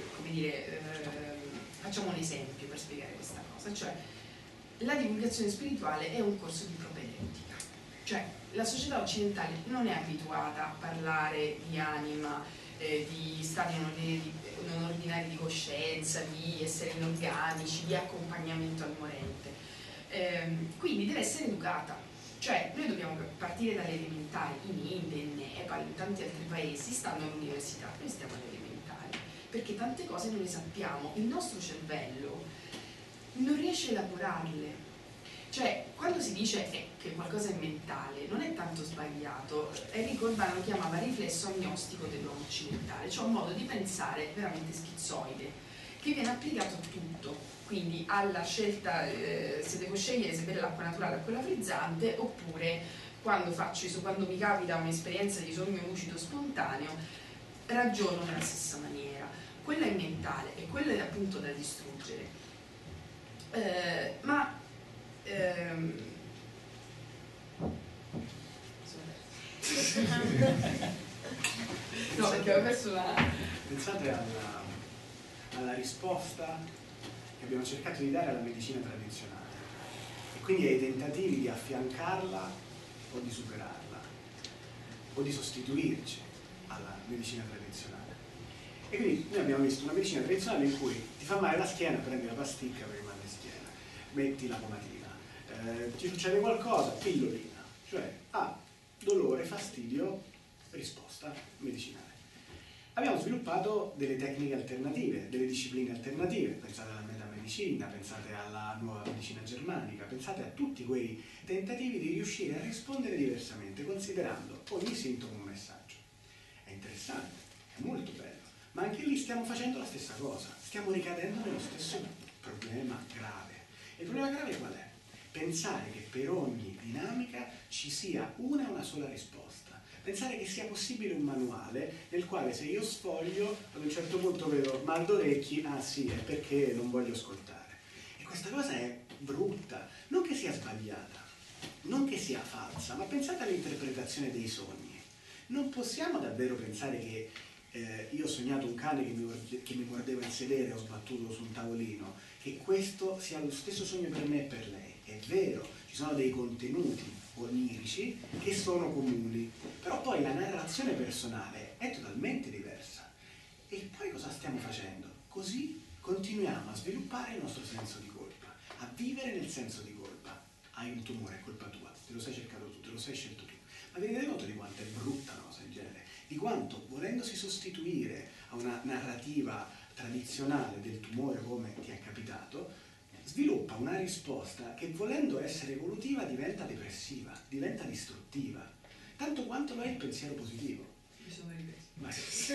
un esempio per spiegare questa cosa, cioè la divulgazione spirituale è un corso di propedeutica, cioè la società occidentale non è abituata a parlare di anima, di stati non ordinari di coscienza, di esseri inorganici, di accompagnamento al morente, quindi deve essere educata. Cioè noi dobbiamo partire dalle elementari, in India, in Nepal, in tanti altri paesi stanno all'università, noi stiamo alle elementari, perché tante cose non le sappiamo, il nostro cervello non riesce a elaborarle. Cioè, quando si dice che qualcosa è mentale, non è tanto sbagliato. Enrico Urbano lo chiamava riflesso agnostico dell'uomo occidentale, cioè un modo di pensare veramente schizoide, che viene applicato a tutto. Quindi alla scelta, se devo scegliere se bere l'acqua naturale o quella frizzante, oppure quando mi capita un'esperienza di sogno lucido spontaneo, ragiono nella stessa maniera. Quella è mentale e quella è appunto da distruggere. No, perché ho perso la... Pensate alla risposta che abbiamo cercato di dare alla medicina tradizionale e quindi ai tentativi di affiancarla o di superarla o di sostituirci alla medicina tradizionale. E quindi noi abbiamo visto una medicina tradizionale in cui ti fa male la schiena, prendi la pasticca per il mal di schiena, metti la pomatina, ti succede qualcosa, pillolina, cioè dolore, fastidio, risposta medicinale. Abbiamo sviluppato delle tecniche alternative, delle discipline alternative, pensate alla metamedicina, pensate alla nuova medicina germanica, pensate a tutti quei tentativi di riuscire a rispondere diversamente, considerando ogni sintomo un messaggio. È interessante, è molto bello, ma anche lì stiamo facendo la stessa cosa, stiamo ricadendo nello stesso problema grave. E il problema grave qual è? Pensare che per ogni dinamica ci sia una sola risposta. Pensare che sia possibile un manuale nel quale se io sfoglio ad un certo punto vedo mal d'orecchi, sì, è perché non voglio ascoltare. E questa cosa è brutta, non che sia sbagliata, non che sia falsa, ma pensate all'interpretazione dei sogni. Non possiamo davvero pensare che io ho sognato un cane che mi mordeva il sedere e ho sbattuto su un tavolino, che questo sia lo stesso sogno per me e per lei. È vero, ci sono dei contenuti onirici che sono comuni, però poi la narrazione personale è totalmente diversa. E poi cosa stiamo facendo? Così continuiamo a sviluppare il nostro senso di colpa, a vivere nel senso di colpa. Hai un tumore, è colpa tua, te lo sei cercato tu, te lo sei scelto tu. Ma vi rendete conto di quanto è brutta una cosa del genere? Di quanto, volendosi sostituire a una narrativa tradizionale del tumore come ti è capitato, sviluppa una risposta che, volendo essere evolutiva, diventa depressiva, diventa distruttiva, tanto quanto lo è il pensiero positivo. Mi sono ripreso.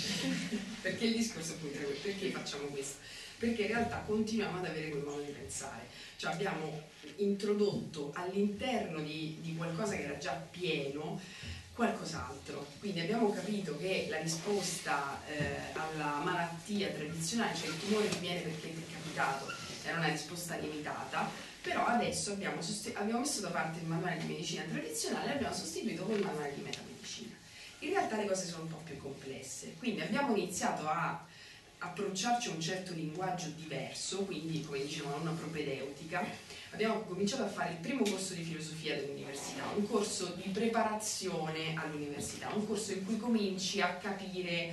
Perché il discorso appunto è questo, perché facciamo questo? Perché in realtà continuiamo ad avere quel modo di pensare, cioè abbiamo introdotto all'interno di qualcosa che era già pieno qualcos'altro, quindi abbiamo capito che la risposta alla malattia tradizionale, cioè il tumore che viene perché ti è capitato, era una risposta limitata, però adesso abbiamo messo da parte il manuale di medicina tradizionale e abbiamo sostituito con il manuale di metamedicina. In realtà le cose sono un po' più complesse, quindi abbiamo iniziato a approcciarci a un certo linguaggio diverso, quindi come dicevo non una propedeutica. Abbiamo cominciato a fare il primo corso di filosofia dell'università, un corso di preparazione all'università, un corso in cui cominci a capire,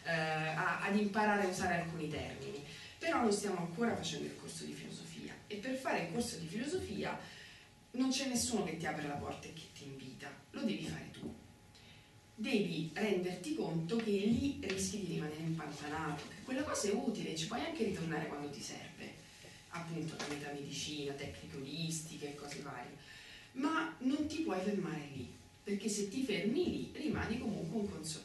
ad imparare a usare alcuni termini. Però non stiamo ancora facendo il corso di filosofia e per fare il corso di filosofia non c'è nessuno che ti apre la porta e che ti invita, lo devi fare tu. Devi renderti conto che lì rischi di rimanere impantanato, che quella cosa è utile, ci puoi anche ritornare quando ti serve, appunto la metamedicina, tecniche olistiche e cose varie, ma non ti puoi fermare lì, perché se ti fermi lì rimani comunque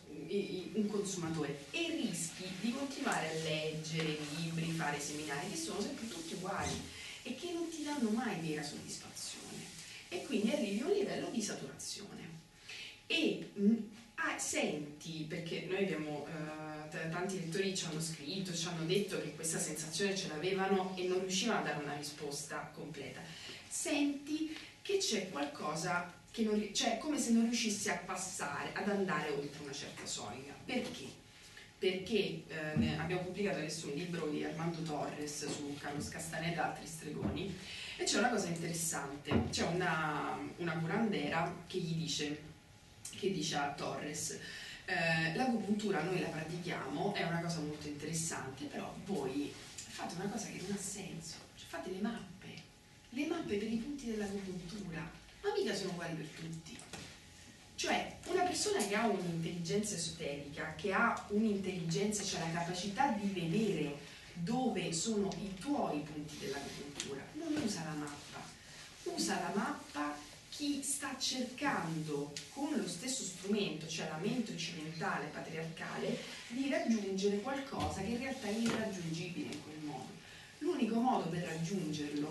un consumatore e rischi di continuare a leggere libri, fare seminari che sono sempre tutti uguali e che non ti danno mai vera soddisfazione e quindi arrivi a un livello di saturazione e senti, perché noi abbiamo tanti lettori ci hanno scritto, ci hanno detto che questa sensazione ce l'avevano e non riuscivano a dare una risposta completa, senti che c'è qualcosa che non, cioè come se non riuscissi a passare, ad andare oltre una certa soglia. Perché? Perché abbiamo pubblicato adesso un libro di Armando Torres su Carlos Castaneda e altri stregoni e c'è una cosa interessante, c'è una curandera che dice a Torres l'agopuntura noi la pratichiamo, è una cosa molto interessante, però voi fate una cosa che non ha senso, cioè fate le mappe per i punti dell'agopuntura, ma mica sono uguali per tutti. Cioè, una persona che ha un'intelligenza esoterica, che ha un'intelligenza, cioè la capacità di vedere dove sono i tuoi punti dell'agopuntura, non usa la mappa, usa la mappa chi sta cercando con lo stesso strumento, cioè la mente occidentale, patriarcale, di raggiungere qualcosa che in realtà è irraggiungibile in quel modo. L'unico modo per raggiungerlo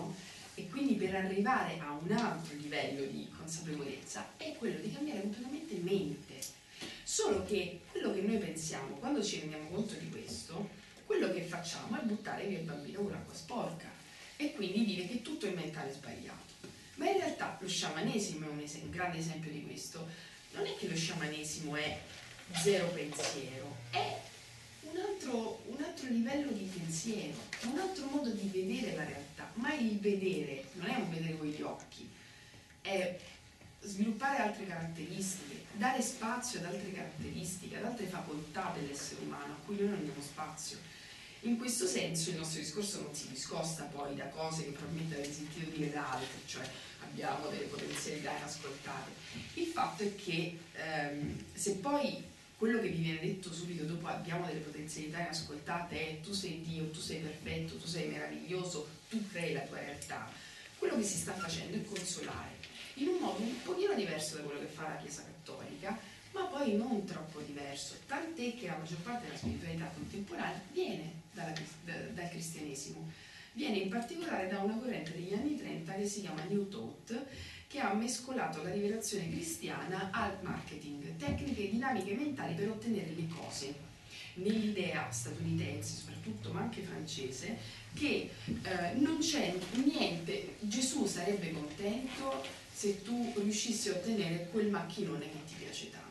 E quindi per arrivare a un altro livello di consapevolezza è quello di cambiare completamente mente. Solo che quello che noi pensiamo, quando ci rendiamo conto di questo, quello che facciamo è buttare via il bambino con l'acqua sporca e quindi dire che tutto è mentale sbagliato. Ma in realtà lo sciamanesimo è un grande esempio di questo. Non è che lo sciamanesimo è zero pensiero, è un altro livello di pensiero, un altro modo di vedere la realtà. Ma il vedere non è un vedere con gli occhi, è sviluppare altre caratteristiche, dare spazio ad altre caratteristiche, ad altre facoltà dell'essere umano a cui noi non diamo spazio. In questo senso il nostro discorso non si discosta poi da cose che probabilmente avete sentito dire da altri, cioè abbiamo delle potenzialità inascoltate. Il fatto è che se poi quello che vi viene detto subito dopo abbiamo delle potenzialità inascoltate è tu sei Dio, tu sei perfetto, tu sei meraviglioso, tu crei la tua realtà, quello che si sta facendo è consolare in un modo un pochino diverso da quello che fa la Chiesa Cattolica, ma poi non troppo diverso, tant'è che la maggior parte della spiritualità contemporanea viene dal cristianesimo, viene in particolare da una corrente degli anni 30 che si chiama New Thought, che ha mescolato la rivelazione cristiana al marketing, tecniche e dinamiche mentali per ottenere le cose, nell'idea statunitense soprattutto, ma anche francese, che non c'è niente, Gesù sarebbe contento se tu riuscissi a ottenere quel macchinone che ti piace tanto.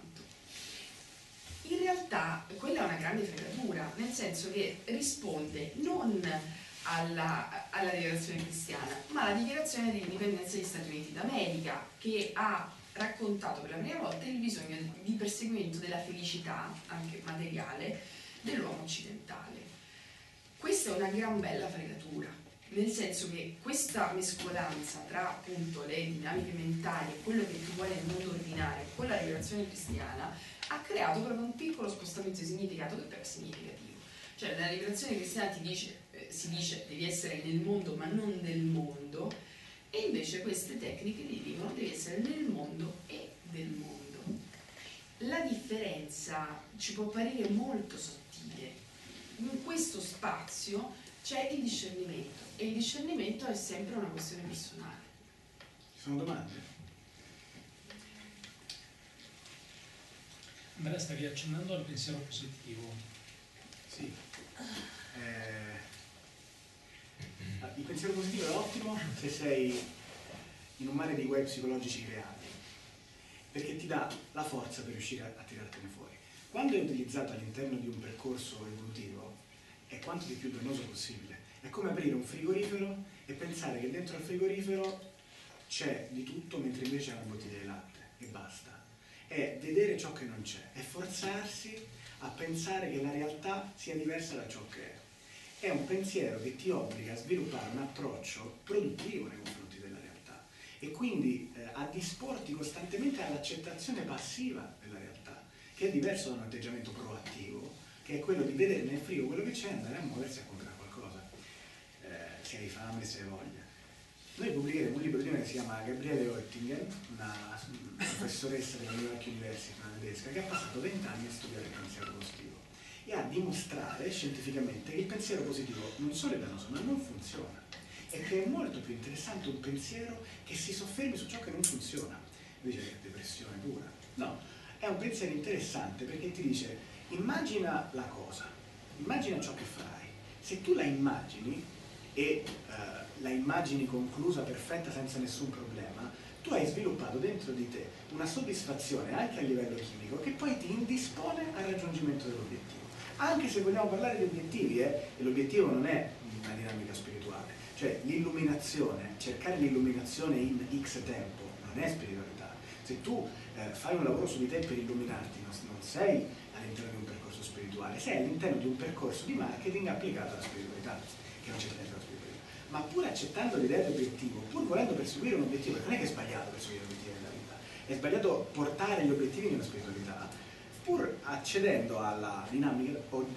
In realtà quella è una grande fregatura, nel senso che risponde non alla rivelazione cristiana, ma alla dichiarazione dell'indipendenza degli Stati Uniti d'America, che ha raccontato per la prima volta il bisogno di perseguimento della felicità, anche materiale, dell'uomo occidentale. Questa è una gran bella fregatura, nel senso che questa mescolanza tra appunto le dinamiche mentali e quello che tu vuoi nel mondo ordinario con la rivelazione cristiana ha creato proprio un piccolo spostamento di significato che però è significativo. Cioè nella rivelazione cristiana si dice devi essere nel mondo ma non del mondo, e invece queste tecniche ti dicono devi essere nel mondo e del mondo. La differenza ci può apparire molto sottile. In questo spazio c'è il discernimento e il discernimento è sempre una questione personale. Ci sono domande? Andrea, stavi accennando al pensiero positivo. Sì. Il pensiero positivo è ottimo se sei in un mare di guai psicologici reali, perché ti dà la forza per riuscire a tirartene fuori. Quando è utilizzato all'interno di un percorso evolutivo è quanto di più dannoso possibile. È come aprire un frigorifero e pensare che dentro al frigorifero c'è di tutto mentre invece è una bottiglia di latte e basta. È vedere ciò che non c'è, è forzarsi a pensare che la realtà sia diversa da ciò che è. È un pensiero che ti obbliga a sviluppare un approccio produttivo nei confronti della realtà e quindi a disporti costantemente all'accettazione passiva della realtà, che è diverso da un atteggiamento proattivo, che è quello di vedere nel frigo quello che c'è e andare a muoversi a comprare qualcosa, se hai fame, se hai voglia. Noi pubblicheremo un libro di me che si chiama Gabriele Oettingen, una professoressa della New York University, una tedesca, che ha passato 20 anni a studiare il pensiero positivo e a dimostrare scientificamente che il pensiero positivo non solo è dannoso, ma non funziona, e che è molto più interessante un pensiero che si soffermi su ciò che non funziona. Dice che è depressione pura. No, è un pensiero interessante perché ti dice immagina la cosa, immagina ciò che farai. Se tu la immagini e la immagini conclusa, perfetta, senza nessun problema, tu hai sviluppato dentro di te una soddisfazione anche a livello chimico che poi ti indispone al raggiungimento dell'obiettivo. Anche se vogliamo parlare di obiettivi, e l'obiettivo non è una dinamica spirituale, cioè l'illuminazione, cercare l'illuminazione in X tempo non è spiritualità. Se tu fai un lavoro su di te per illuminarti, non sei all'interno di un percorso spirituale, sei all'interno di un percorso di marketing applicato alla spiritualità, che non c'è niente da spiritualità. Ma pur accettando l'idea di obiettivo, pur volendo perseguire un obiettivo, non è che è sbagliato perseguire obiettivi nella vita, è sbagliato portare gli obiettivi nella spiritualità, pur accedendo alla dinamica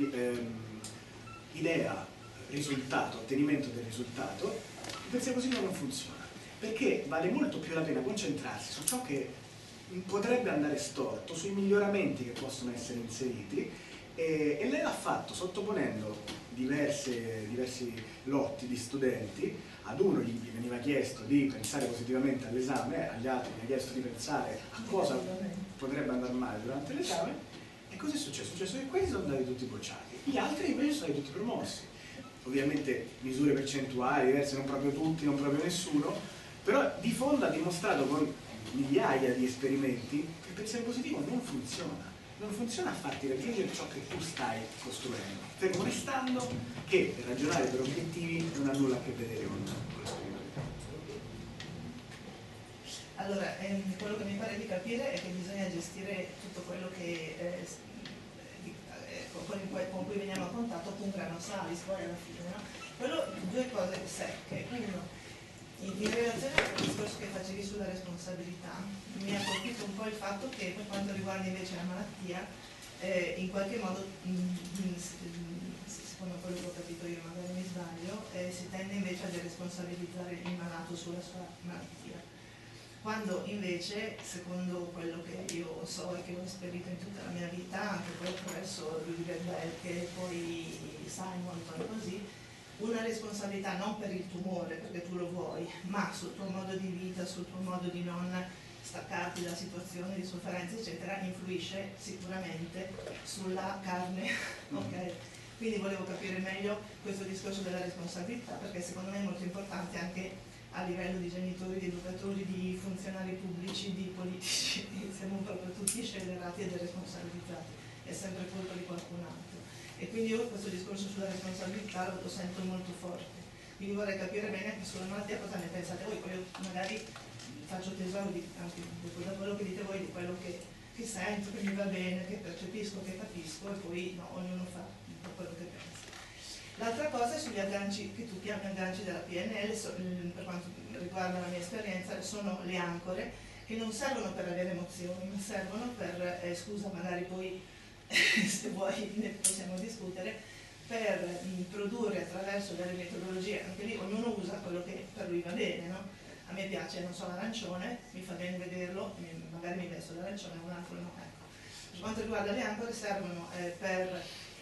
idea, risultato, ottenimento del risultato, il pensiero positivo non funziona, perché vale molto più la pena concentrarsi su ciò che potrebbe andare storto, sui miglioramenti che possono essere inseriti E lei l'ha fatto sottoponendo diversi lotti di studenti. Ad uno gli veniva chiesto di pensare positivamente all'esame, agli altri gli veniva chiesto di pensare a cosa potrebbe andare male durante l'esame. E cosa è successo? È successo che questi sono andati tutti bocciati, gli altri invece sono stati tutti promossi. Ovviamente misure percentuali diverse, non proprio tutti, non proprio nessuno, però di fondo ha dimostrato con migliaia di esperimenti che il pensiero positivo non funziona. Non funziona a farti raggiungere ciò che tu stai costruendo, fermo restando che ragionare per obiettivi non ha nulla a che vedere con l'esperimento. Allora, quello che mi pare di capire è che bisogna gestire tutto quello che con cui veniamo a contatto, appunto non salis poi alla fine, no? Quello, due cose secche. Uno, in relazione al discorso che facevi sulla responsabilità, mi ha colpito un po' il fatto che per quanto riguarda invece la malattia, in qualche modo, secondo quello che ho capito io, magari mi sbaglio, si tende invece a deresponsabilizzare il malato sulla sua malattia. Quando invece, secondo quello che io so e che ho esperito in tutta la mia vita, anche poi attraverso Rüdiger Bellke, poi Simon e così, una responsabilità non per il tumore, perché tu lo vuoi, ma sul tuo modo di vita, sul tuo modo di non staccarti da situazioni di sofferenza, eccetera, influisce sicuramente sulla carne. Okay? Quindi volevo capire meglio questo discorso della responsabilità, perché secondo me è molto importante anche a livello di genitori, di educatori, di funzionari pubblici, di politici, siamo proprio tutti scellerati e deresponsabilizzati, è sempre colpa di qualcun altro. E quindi io questo discorso sulla responsabilità lo sento molto forte. Quindi vorrei capire bene anche sulla malattia cosa ne pensate voi, poi io magari faccio tesoro anche da quello che dite voi, di quello che sento, che mi va bene, che percepisco, che capisco, e poi no, ognuno fa un po' quello che pensa. L'altra cosa è sugli agganci, che tu chiami agganci della PNL, per quanto riguarda la mia esperienza, sono le ancore che non servono per avere emozioni, ma servono per, scusa magari poi se vuoi ne possiamo discutere, per produrre attraverso delle metodologie, anche lì ognuno usa quello che per lui va bene, no? A me piace, non so, l'arancione, mi fa bene vederlo, magari mi vesto l'arancione, un altro no. Ecco. Per quanto riguarda le ancore servono per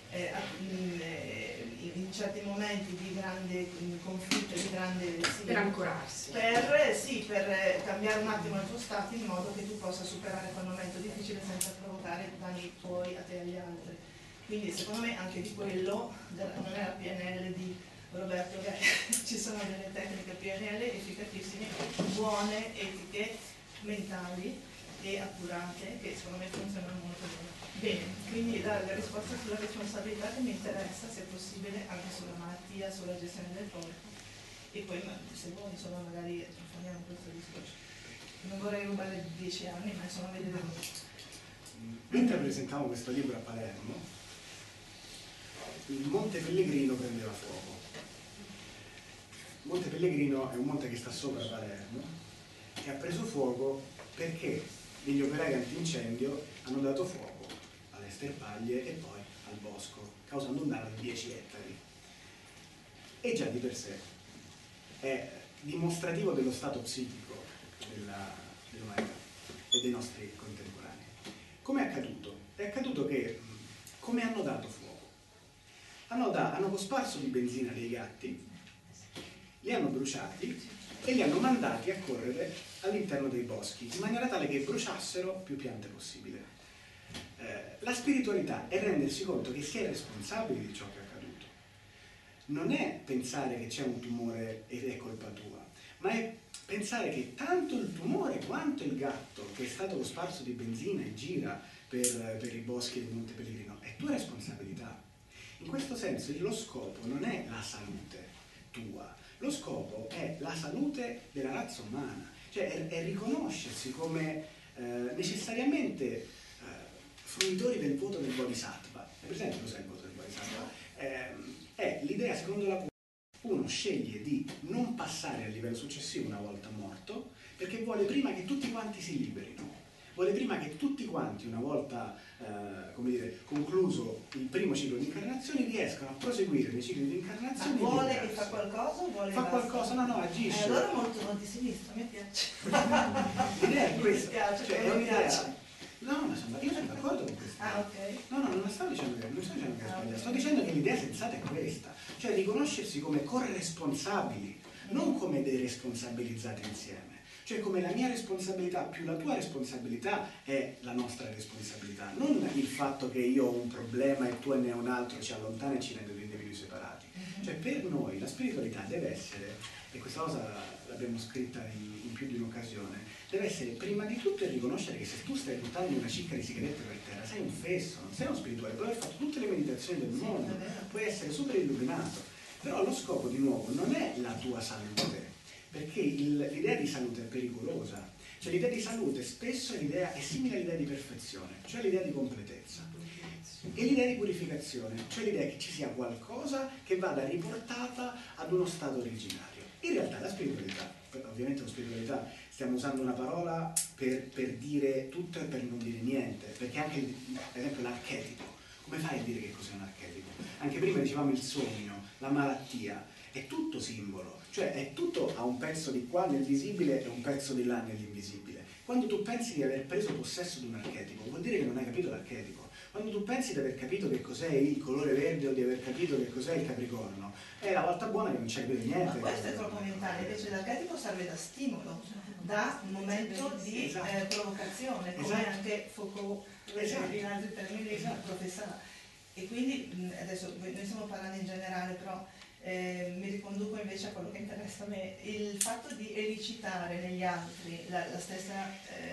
in certi momenti di grande conflitto, di grande per ancorarsi, per cambiare un attimo il tuo stato in modo che tu possa superare quel momento difficile senza provocare danni tuoi a te e agli altri. Quindi secondo me anche di quello, non è la PNL di Roberto Re, ci sono delle tecniche PNL efficacissime, buone, etiche, mentali e accurate, che secondo me funzionano molto bene. Bene, quindi la risposta sulla responsabilità che mi interessa, se possibile, anche sulla malattia, sulla gestione del corpo, e poi se vuoi insomma magari approfondiamo questo discorso. Non vorrei rubare 10 anni, ma insomma vedremo. Mentre presentavo questo libro a Palermo, il Monte Pellegrino prendeva fuoco. Il Monte Pellegrino è un monte che sta sopra Palermo, che ha preso fuoco perché degli operai antincendio hanno dato fuoco alle sterpaglie e poi al bosco, causando un danno di 10 ettari. E già di per sé è dimostrativo dello stato psichico dell'umanità e dei nostri contemporanei. Come è accaduto? È accaduto che, come hanno dato fuoco? Hanno cosparso di benzina dei gatti, li hanno bruciati e li hanno mandati a correre all'interno dei boschi, in maniera tale che bruciassero più piante possibile. La spiritualità è rendersi conto che si è responsabili di ciò che è accaduto. Non è pensare che c'è un tumore ed è colpa tua, ma è pensare che tanto il tumore quanto il gatto che è stato cosparso di benzina e gira per i boschi del Monte Pellegrino è tua responsabilità. In questo senso lo scopo non è la salute tua, lo scopo è la salute della razza umana, cioè è riconoscersi come necessariamente fruitori del voto del Bodhisattva. È presente cos'è il voto del Bodhisattva? È l'idea secondo la quale uno sceglie di non passare al livello successivo una volta morto, perché vuole prima che tutti quanti si liberino. Vuole prima che tutti quanti, una volta concluso il primo ciclo di incarnazioni, riescano a proseguire nei cicli di incarnazioni. Ma vuole e fa qualcosa o vuole? Fa qualcosa, no, agisce. Allora molto di sinistra, mi piace. L'idea è questa, cioè è un'idea No, ma io sono d'accordo con questo. Ah, ok. No, non sto dicendo che è sbagliato, sto dicendo che l'idea sensata è questa, cioè riconoscersi come corresponsabili, non come dei responsabilizzati insieme. Cioè come la mia responsabilità più la tua responsabilità è la nostra responsabilità, non il fatto che io ho un problema e tu ne hai un altro, ci allontana e ci rende due individui separati. Cioè per noi la spiritualità deve essere, e questa cosa l'abbiamo scritta in più di un'occasione, deve essere prima di tutto il riconoscere che se tu stai buttando una cicca di sigarette per terra sei un fesso, non sei uno spirituale, puoi aver fatto tutte le meditazioni del mondo, puoi essere super illuminato, però lo scopo di nuovo non è la tua salute, perché l'idea di salute è pericolosa, cioè l'idea di salute spesso è simile all'idea di perfezione, cioè l'idea di completezza, e l'idea di purificazione, cioè l'idea che ci sia qualcosa che vada riportata ad uno stato originario. In realtà la spiritualità, ovviamente la spiritualità stiamo usando una parola per dire tutto e per non dire niente, perché anche per esempio l'archetipo, come fai a dire che cos'è un archetipo? Anche prima dicevamo il sogno, la malattia, è tutto simbolo, cioè è tutto a un pezzo di qua nel visibile e un pezzo di là nell'invisibile. Quando tu pensi di aver preso possesso di un archetipo, vuol dire che non hai capito l'archetipo. Quando tu pensi di aver capito che cos'è il colore verde o di aver capito che cos'è il capricorno, è la volta buona che non c'è capito niente. Ma questo è troppo mentale, invece l'archetipo serve da stimolo, da un momento di provocazione, come anche Foucault in altri termini professava. E quindi adesso noi stiamo parlando in generale, però mi riconduco invece a quello che interessa a me, il fatto di elicitare negli altri la stessa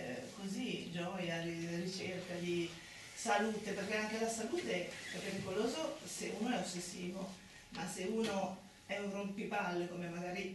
così gioia, ricerca di salute, perché anche la salute è pericoloso se uno è ossessivo, ma se uno è un rompipalle come magari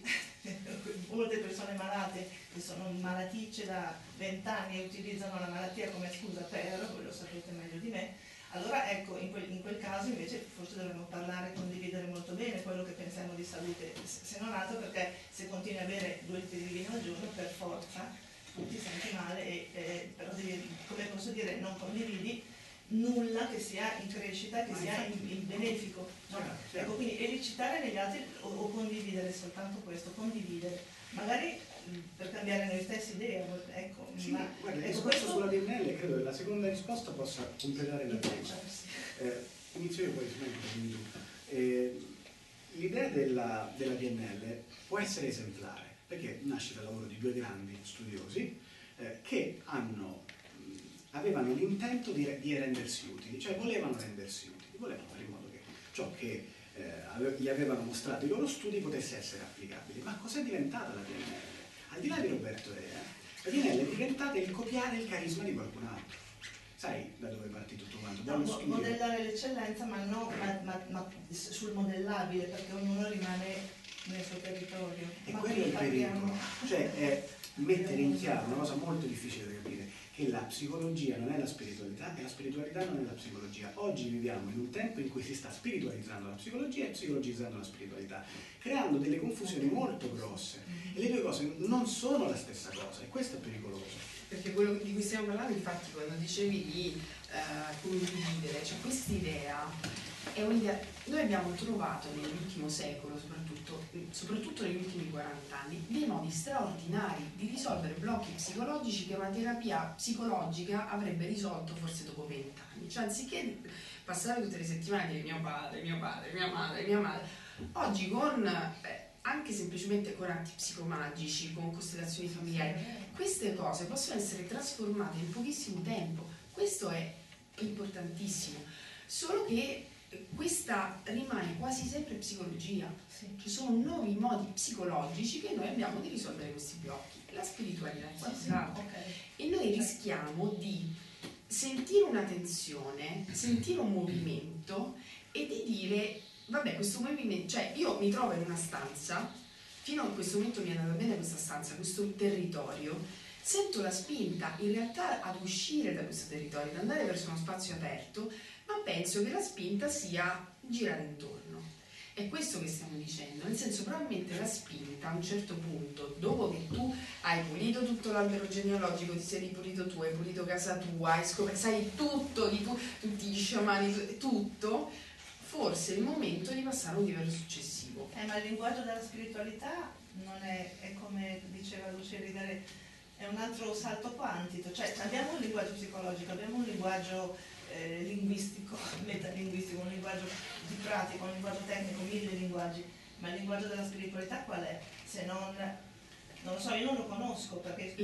una delle persone malate che sono malaticce da 20 anni e utilizzano la malattia come scusa per, voi lo sapete meglio di me, allora ecco, in quel caso invece forse dovremmo parlare e condividere molto bene quello che pensiamo di salute, se non altro perché se continui a bere 2 litri di vino al giorno per forza non ti senti male, però devi, come posso dire, non condividi nulla che sia in crescita, che sia in benefico. No? Ecco, quindi elicitare negli altri o condividere soltanto questo, condividere, magari per cambiare noi stessi idee, ecco. Sì, ma guarda, il ecco, discorso sulla PNL credo che la seconda risposta possa completare la prima. Inizio io, poi dimmi tu. L'idea della PNL può essere esemplare, perché nasce dal lavoro di 2 grandi studiosi che avevano l'intento di rendersi utili, cioè volevano rendersi utili, volevano fare in modo che ciò che gli avevano mostrato i loro studi potesse essere applicabile. Ma cos'è diventata la PNL? Al di là di Roberto Rea, la PNL è diventata il copiare il carisma di qualcun altro. Sai da dove parti tutto quanto? Modellare l'eccellenza, ma sul modellabile, perché ognuno rimane nel suo territorio. E quello è il pericolo, cioè è mettere in chiaro una cosa molto difficile da capire, che la psicologia non è la spiritualità e la spiritualità non è la psicologia. Oggi viviamo in un tempo in cui si sta spiritualizzando la psicologia e psicologizzando la spiritualità, creando delle confusioni molto grosse, e le 2 cose non sono la stessa cosa, e questo è pericoloso. Perché quello di cui stiamo parlando, infatti, quando dicevi di condividere, cioè quest'idea è un'idea, noi abbiamo trovato nell'ultimo secolo, soprattutto negli ultimi 40 anni, dei modi straordinari di risolvere blocchi psicologici che una terapia psicologica avrebbe risolto forse dopo 20 anni. Cioè, anziché passare tutte le settimane a dire mia madre, oggi con anche semplicemente con atti psicomagici, con costellazioni familiari, queste cose possono essere trasformate in pochissimo tempo. Questo è importantissimo, solo che questa rimane quasi sempre psicologia. Ci sono nuovi modi psicologici che noi abbiamo di risolvere questi blocchi. La spiritualità è qualcos'altro. E noi rischiamo di sentire una tensione, sentire un movimento e di dire vabbè, questo movimento, cioè io mi trovo in una stanza, fino a questo momento mi è andata bene questa stanza, questo territorio, sento la spinta in realtà ad uscire da questo territorio, ad andare verso uno spazio aperto, ma penso che la spinta sia girare intorno. È questo che stiamo dicendo, nel senso probabilmente la spinta a un certo punto, dopo che tu hai pulito tutto l'albero genealogico, ti sei ripulito tu, hai pulito casa tua, hai scoperto, sai tutto di tutti gli sciamani, tutto, forse è il momento di passare a un livello successivo. Ma il linguaggio della spiritualità non è come diceva Luce Ridere, è un altro salto quantico, cioè abbiamo un linguaggio psicologico, abbiamo un linguaggio linguistico, metalinguistico, un linguaggio di pratica, un linguaggio tecnico, 1000 linguaggi, ma il linguaggio della spiritualità qual è? Se non lo so, io non lo conosco perché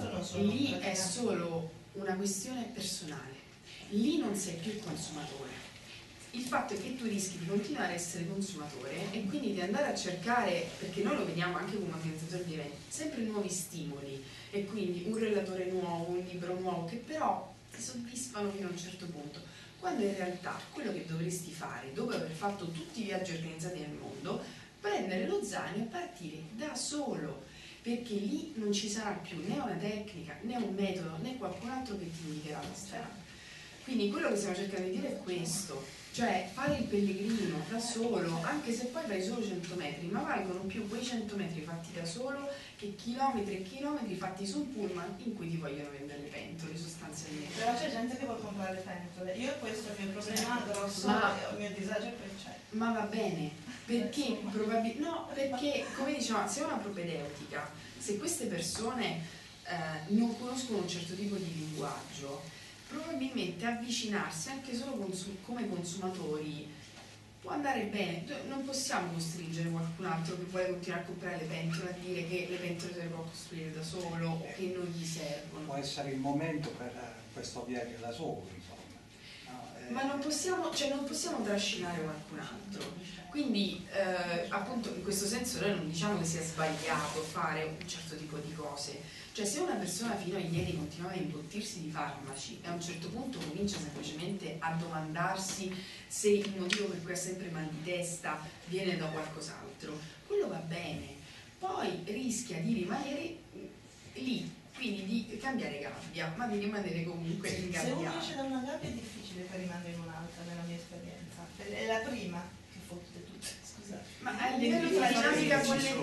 lì è solo una questione personale, lì non sei più consumatore. Il fatto è che tu rischi di continuare a essere consumatore e quindi di andare a cercare, perché noi lo vediamo anche come organizzatori di eventi, sempre nuovi stimoli e quindi un relatore nuovo, un libro nuovo che però ti soddisfano fino a un certo punto, quando in realtà quello che dovresti fare dopo aver fatto tutti i viaggi organizzati nel mondo, prendere lo zaino e partire da solo, perché lì non ci sarà più né una tecnica, né un metodo, né qualcun altro che ti indicherà la strada. Quindi quello che stiamo cercando di dire è questo, cioè fare il pellegrino da solo, anche se poi fai solo 100 metri, ma valgono più quei 100 metri fatti da solo che chilometri e chilometri fatti su un pullman in cui ti vogliono vendere le pentole sostanzialmente. Però c'è gente che vuole comprare le pentole, io questo è il mio problema grosso, il mio disagio poi c'è. Ma va bene, perché probabilmente, no, perché come diceva, se è una propedeutica, se queste persone non conoscono un certo tipo di linguaggio, probabilmente avvicinarsi anche solo come consumatori può andare bene. Non possiamo costringere qualcun altro che vuole continuare a comprare le pentole a dire che le pentole se le può costruire da solo o che non gli servono. Può essere il momento per questo viaggio da solo, insomma. No, ma non possiamo trascinare qualcun altro. Quindi appunto in questo senso noi non diciamo che sia sbagliato fare un certo tipo di cose. Cioè se una persona fino a ieri continuava a imbottirsi di farmaci e a un certo punto comincia semplicemente a domandarsi se il motivo per cui ha sempre mal di testa viene da qualcos'altro, quello va bene. Poi rischia di rimanere lì, quindi di cambiare gabbia, ma di rimanere comunque ingabbiato. Se uno esce da una gabbia è difficile poi rimanere in un'altra, nella mia esperienza. È la prima che fotte tutte, scusate. Ma a livello di dinamica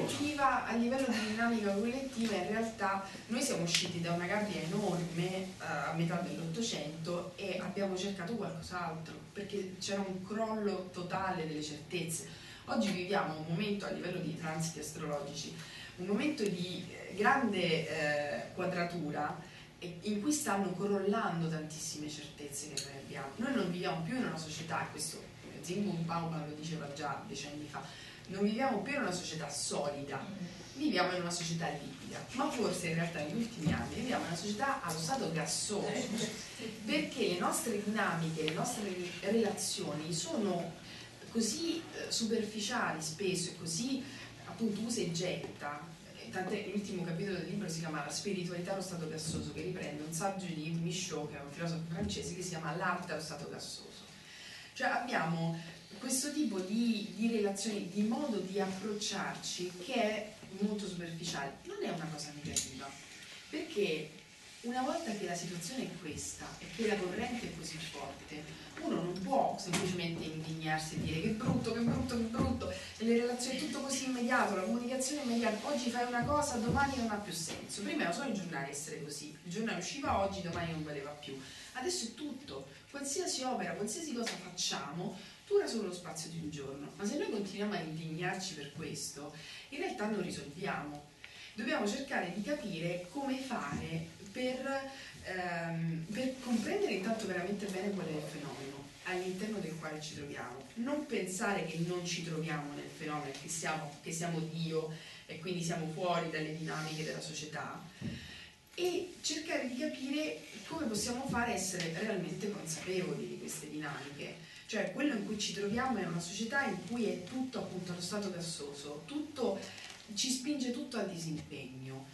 collettiva in realtà noi siamo usciti da una gabbia enorme a metà dell'Ottocento e abbiamo cercato qualcos'altro perché c'era un crollo totale delle certezze. Oggi viviamo un momento a livello di transiti astrologici, un momento di grande quadratura in cui stanno crollando tantissime certezze che noi abbiamo. Noi non viviamo più in una società, e questo Zygmunt Bauman lo diceva già decenni fa, non viviamo più in una società solida, viviamo in una società liquida, ma forse in realtà negli ultimi anni viviamo in una società allo stato gassoso, perché le nostre dinamiche, le nostre relazioni sono così superficiali spesso e così appunto usa e getta. Tant'è l'ultimo capitolo del libro si chiama La spiritualità allo stato gassoso, che riprende un saggio di Yves Michaud, che è un filosofo francese, che si chiama L'arte allo stato gassoso. Cioè abbiamo questo tipo di relazioni, di modo di approcciarci che è molto superficiale. Non è una cosa negativa, perché una volta che la situazione è questa e che la corrente è così forte, uno non può semplicemente indignarsi e dire che brutto, che brutto, che brutto, e le relazioni è tutto così immediato, la comunicazione è immediata, oggi fai una cosa, domani non ha più senso. Prima erano solo i giornali a essere così, il giornale usciva oggi, domani non valeva più. Adesso è tutto, qualsiasi opera, qualsiasi cosa facciamo dura solo lo spazio di un giorno, ma se noi continuiamo a indignarci per questo, in realtà non risolviamo. Dobbiamo cercare di capire come fare per comprendere intanto veramente bene qual è il fenomeno all'interno del quale ci troviamo, non pensare che non ci troviamo nel fenomeno, che siamo Dio e quindi siamo fuori dalle dinamiche della società, e cercare di capire come possiamo fare essere realmente consapevoli di queste dinamiche. Cioè quello in cui ci troviamo è una società in cui è tutto appunto allo stato gassoso, tutto ci spinge tutto al disimpegno,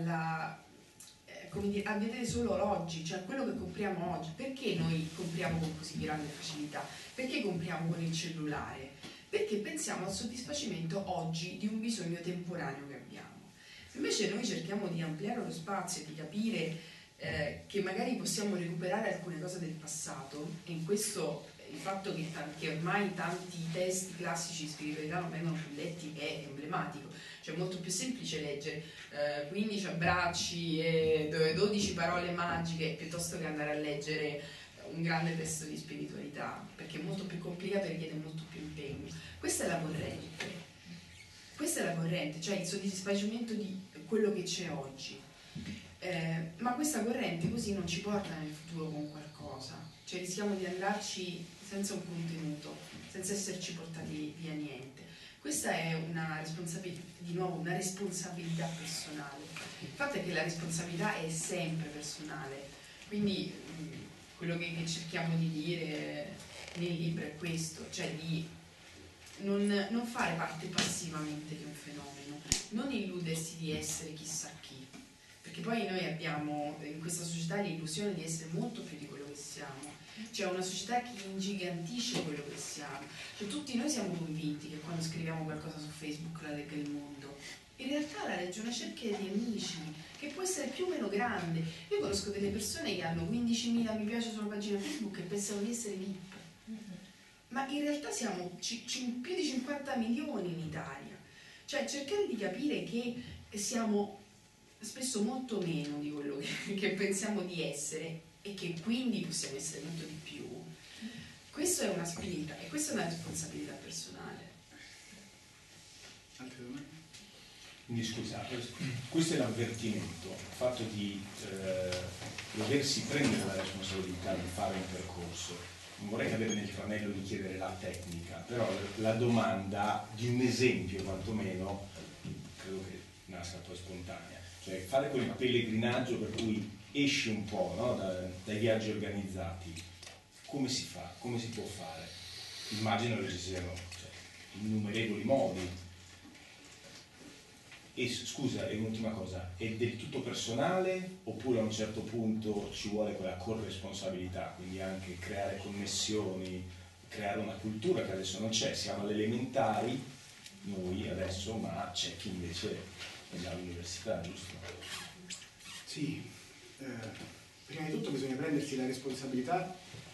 come dire, a vedere solo l'oggi, cioè quello che compriamo oggi. Perché noi compriamo con così grande facilità? Perché compriamo con il cellulare? Perché pensiamo al soddisfacimento oggi di un bisogno temporaneo che abbiamo. Invece noi cerchiamo di ampliare lo spazio e di capire che magari possiamo recuperare alcune cose del passato, e in questo il fatto che ormai tanti testi classici di spiritualità non vengono più letti è emblematico. Cioè è molto più semplice leggere 15 abbracci e 12 parole magiche piuttosto che andare a leggere un grande testo di spiritualità, perché è molto più complicato e richiede molto più impegno. Questa è la corrente, cioè il soddisfacimento di quello che c'è oggi. Ma questa corrente così non ci porta nel futuro con qualcosa, cioè rischiamo di andarci senza un contenuto, senza esserci portati via niente. Questa è una responsabilità, di nuovo, una responsabilità personale. Il fatto è che la responsabilità è sempre personale, quindi quello che cerchiamo di dire nel libro è questo, cioè di non fare parte passivamente di un fenomeno, non illudersi di essere chissà chi, perché poi noi abbiamo in questa società l'illusione di essere molto più di quello che siamo. C'è una società che ingigantisce quello che siamo, cioè tutti noi siamo convinti che quando scriviamo qualcosa su Facebook la legga il mondo, in realtà la legge una cerchia di amici che può essere più o meno grande. Io conosco delle persone che hanno 15.000 mi piace sulla pagina Facebook e pensano di essere VIP, ma in realtà siamo più di 50 milioni in Italia, cioè cercare di capire che siamo spesso molto meno di quello che pensiamo di essere e che quindi possiamo essere molto di più. Questo è una spinta e questa è una responsabilità personale. Altre domande? Quindi scusa, questo è l'avvertimento, il fatto di doversi prendere la responsabilità di fare un percorso. Non vorrei cadere nel tranello di chiedere la tecnica, però la domanda di un esempio quantomeno credo che nasca poi spontanea. Cioè fare quel pellegrinaggio per cui esci un po', no, dai viaggi organizzati, come si fa? Come si può fare? Immagino che ci siano innumerevoli modi. E scusa, e un'ultima cosa, è del tutto personale oppure a un certo punto ci vuole quella corresponsabilità, quindi anche creare connessioni, creare una cultura che adesso non c'è, siamo alle elementari noi adesso, ma c'è chi invece è all'università, giusto? Sì, prima di tutto bisogna prendersi la responsabilità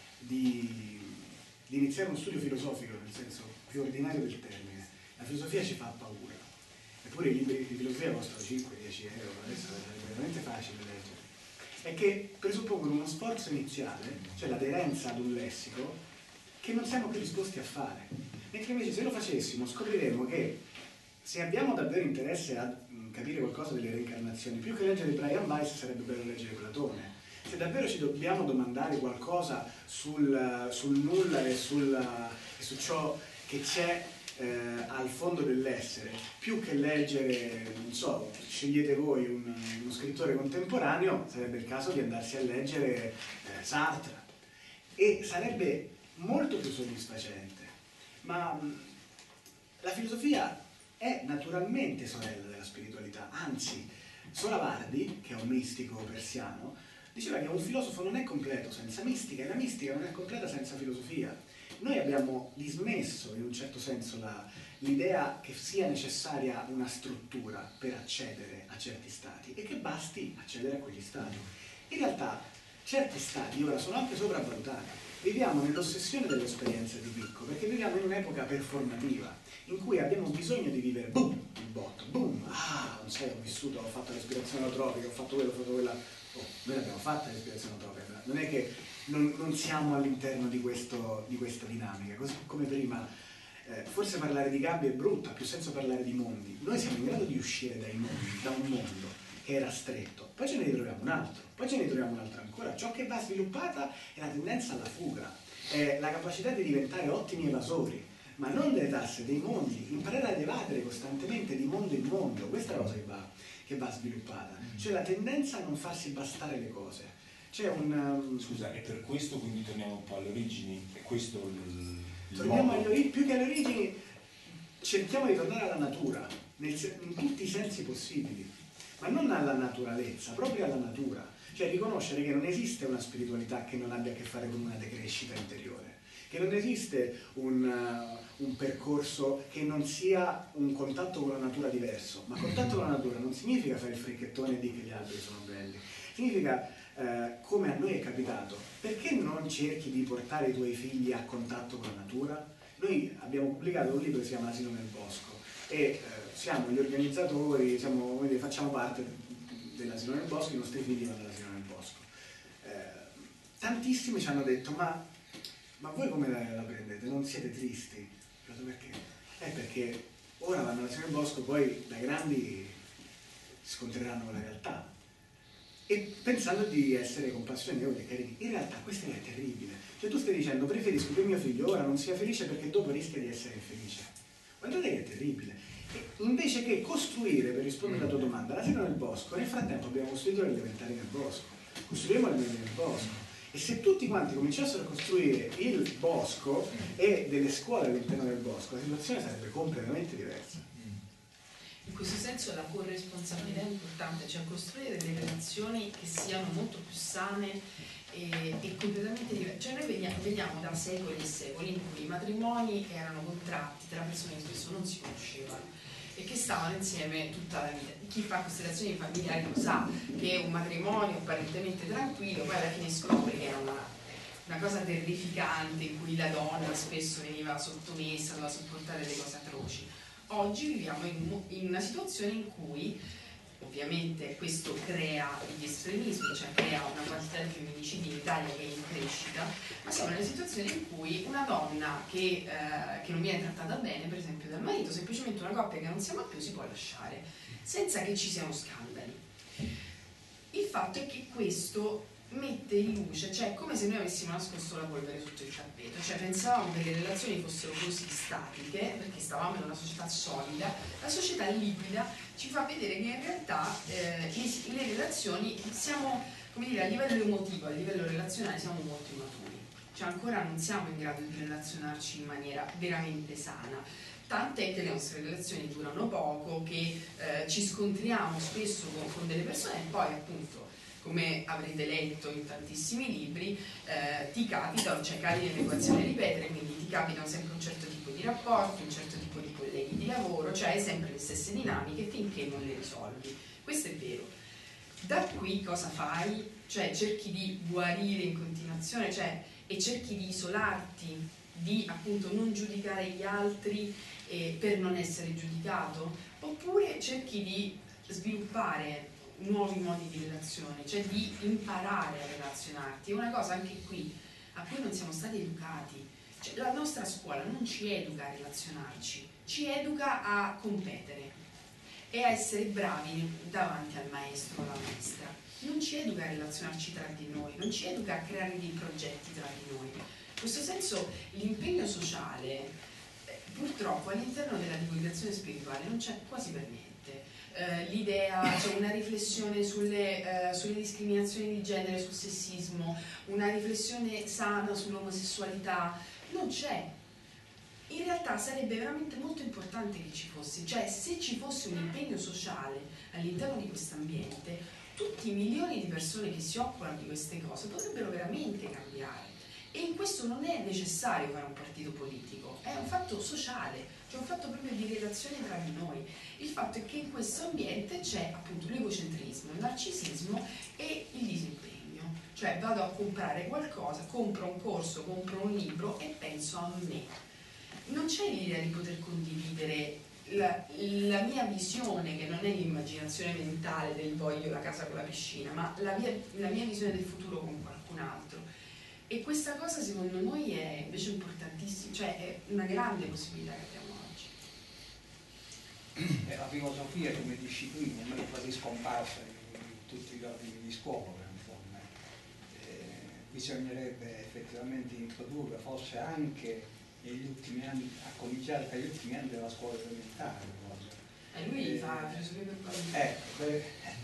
di iniziare uno studio filosofico, nel senso più ordinario del termine. La filosofia ci fa paura. Eppure i libri di filosofia costano 5-10 euro, adesso è veramente facile leggere. È che presuppongono uno sforzo iniziale, cioè l'aderenza ad un lessico, che non siamo più disposti a fare. Mentre invece se lo facessimo scopriremo che se abbiamo davvero interesse a capire qualcosa delle reincarnazioni, più che leggere Brian Weiss sarebbe bello leggere Platone. Se davvero ci dobbiamo domandare qualcosa sul nulla e su ciò che c'è al fondo dell'essere, più che leggere, non so, scegliete voi uno scrittore contemporaneo, sarebbe il caso di andarsi a leggere Sartre, e sarebbe molto più soddisfacente. Ma la filosofia è naturalmente sorella della spiritualità, anzi Soravardi, che è un mistico persiano, diceva che un filosofo non è completo senza mistica e la mistica non è completa senza filosofia. Noi abbiamo dismesso in un certo senso l'idea che sia necessaria una struttura per accedere a certi stati e che basti accedere a quegli stati. In realtà certi stati ora sono anche sopravvalutati. Viviamo nell'ossessione dell'esperienza di picco perché viviamo in un'epoca performativa in cui abbiamo bisogno di vivere boom, il botto, boom, non sai, ho vissuto, ho fatto respirazione olotropica, ho fatto quello, ho fatto quella. Noi l'abbiamo fatta respirazione olotropica, non è che non siamo all'interno di questa dinamica, così come prima. Forse parlare di gabbie è brutto, ha più senso parlare di mondi. Noi siamo in grado di uscire da un mondo che era stretto, poi ce ne ritroviamo un altro, poi ce ne ritroviamo un altro ancora. Ciò che va sviluppata è la tendenza alla fuga, è la capacità di diventare ottimi evasori, ma non delle tasse, dei mondi, imparare ad evadere costantemente di mondo in mondo, questa è la cosa che va sviluppata, cioè la tendenza a non farsi bastare le cose. C'è un... Scusa, e per questo quindi torniamo un po' alle origini, è questo Torniamo alle origini, più che alle origini cerchiamo di tornare alla natura, in tutti i sensi possibili, ma non alla naturalezza, proprio alla natura, cioè riconoscere che non esiste una spiritualità che non abbia a che fare con una decrescita interiore, che non esiste un percorso che non sia un contatto con la natura diverso, ma contatto con la natura non significa fare il fricchettone e dire che gli alberi sono belli, significa come a noi è capitato, perché non cerchi di portare i tuoi figli a contatto con la natura? Noi abbiamo pubblicato un libro che si chiama L'asilo nel bosco e siamo gli organizzatori, facciamo parte dell'asilo nel bosco, i nostri figli vanno all'asilo nel bosco. Tantissimi ci hanno detto ma voi come la prendete? Non siete tristi? Perché? Perché ora vanno all'asilo nel bosco, poi da grandi si scontreranno con la realtà. e pensando di essere compassionevoli e carini. In realtà questa idea è terribile. Cioè tu stai dicendo preferisco che mio figlio ora non sia felice perché dopo rischia di essere infelice. Guardate che è terribile. E invece che costruire, per rispondere alla tua domanda, l'asilo nel bosco, nel frattempo abbiamo costruito le elementari nel bosco, costruiamo le medie nel bosco. E se tutti quanti cominciassero a costruire il bosco e delle scuole all'interno del bosco, la situazione sarebbe completamente diversa. In questo senso la corresponsabilità è importante, cioè costruire delle relazioni che siano molto più sane e completamente diverse. Cioè noi veniamo da secoli e secoli in cui i matrimoni erano contratti tra persone che spesso non si conoscevano e che stavano insieme tutta la vita. Chi fa costellazioni familiari lo sa che un matrimonio apparentemente tranquillo poi alla fine scopre che era una cosa terrificante in cui la donna spesso veniva sottomessa, doveva sopportare delle cose atroci. Oggi viviamo in una situazione in cui ovviamente questo crea degli estremismi, cioè crea una quantità di femminicidi in Italia che è in crescita, ma siamo in una situazione in cui una donna che non viene trattata bene, per esempio dal marito, semplicemente una coppia che non si ama più si può lasciare, senza che ci siano scandali. Il fatto è che questo mette in luce, cioè è come se noi avessimo nascosto la polvere sotto il tappeto, cioè pensavamo che le relazioni fossero così statiche, perché stavamo in una società solida, la società liquida ci fa vedere che in realtà le relazioni siamo, come dire, a livello emotivo, a livello relazionale siamo molto immaturi, cioè ancora non siamo in grado di relazionarci in maniera veramente sana. Tant'è che le nostre relazioni durano poco, che ci scontriamo spesso con delle persone e poi appunto, come avrete letto in tantissimi libri, ti capitano, cioè cadi nell'equazione a ripetere, quindi ti capitano sempre un certo tipo di rapporti, un certo tipo di colleghi di lavoro, cioè hai sempre le stesse dinamiche finché non le risolvi. Questo è vero. Da qui cosa fai? Cioè cerchi di guarire in continuazione, cioè, e cerchi di isolarti, di appunto non giudicare gli altri per non essere giudicato, oppure cerchi di sviluppare nuovi modi di relazione, cioè di imparare a relazionarti. È una cosa anche qui a cui non siamo stati educati, cioè, la nostra scuola non ci educa a relazionarci, ci educa a competere e a essere bravi davanti al maestro o alla maestra, non ci educa a relazionarci tra di noi, non ci educa a creare dei progetti tra di noi. In questo senso l'impegno sociale purtroppo all'interno della divulgazione spirituale non c'è quasi per niente. L'idea, cioè una riflessione sulle discriminazioni di genere, sul sessismo, una riflessione sana sull'omosessualità, non c'è. In realtà sarebbe veramente molto importante che ci fosse, cioè se ci fosse un impegno sociale all'interno di questo ambiente, tutti i milioni di persone che si occupano di queste cose potrebbero veramente cambiare. E in questo non è necessario fare un partito politico, è un fatto sociale, cioè un fatto proprio di relazione tra di noi. Il fatto è che in questo ambiente c'è appunto l'egocentrismo, il narcisismo e il disimpegno. Cioè vado a comprare qualcosa, compro un corso, compro un libro e penso a me. Non c'è l'idea di poter condividere la mia visione, che non è l'immaginazione mentale del voglio la casa con la piscina, ma la mia visione del futuro con qualcun altro. E questa cosa secondo noi è invece importantissima, cioè è una grande possibilità che abbiamo oggi. La filosofia come disciplina non è quasi scomparsa in tutti gli ordini di scuola, insomma. Bisognerebbe effettivamente introdurre forse anche negli ultimi anni, a cominciare dagli ultimi anni della scuola elementare. Lui fa filosofia per bambini.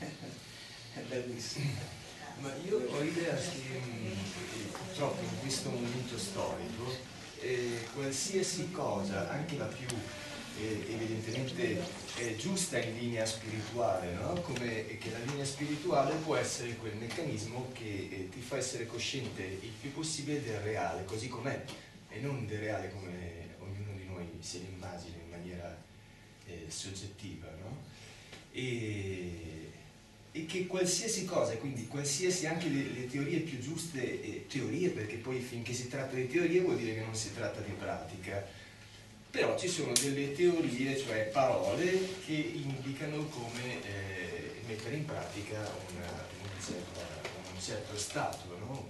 È bellissimo. Ma io ho l'idea che purtroppo in questo momento storico qualsiasi cosa, anche la più evidentemente giusta in linea spirituale, no? Come che la linea spirituale può essere quel meccanismo che ti fa essere cosciente il più possibile del reale, così com'è, e non del reale come ognuno di noi se lo immagina in maniera soggettiva, no? E che qualsiasi cosa, quindi qualsiasi anche le teorie più giuste, teorie perché poi finché si tratta di teorie vuol dire che non si tratta di pratica, però ci sono delle teorie, cioè parole, che indicano come mettere in pratica un certo stato, no?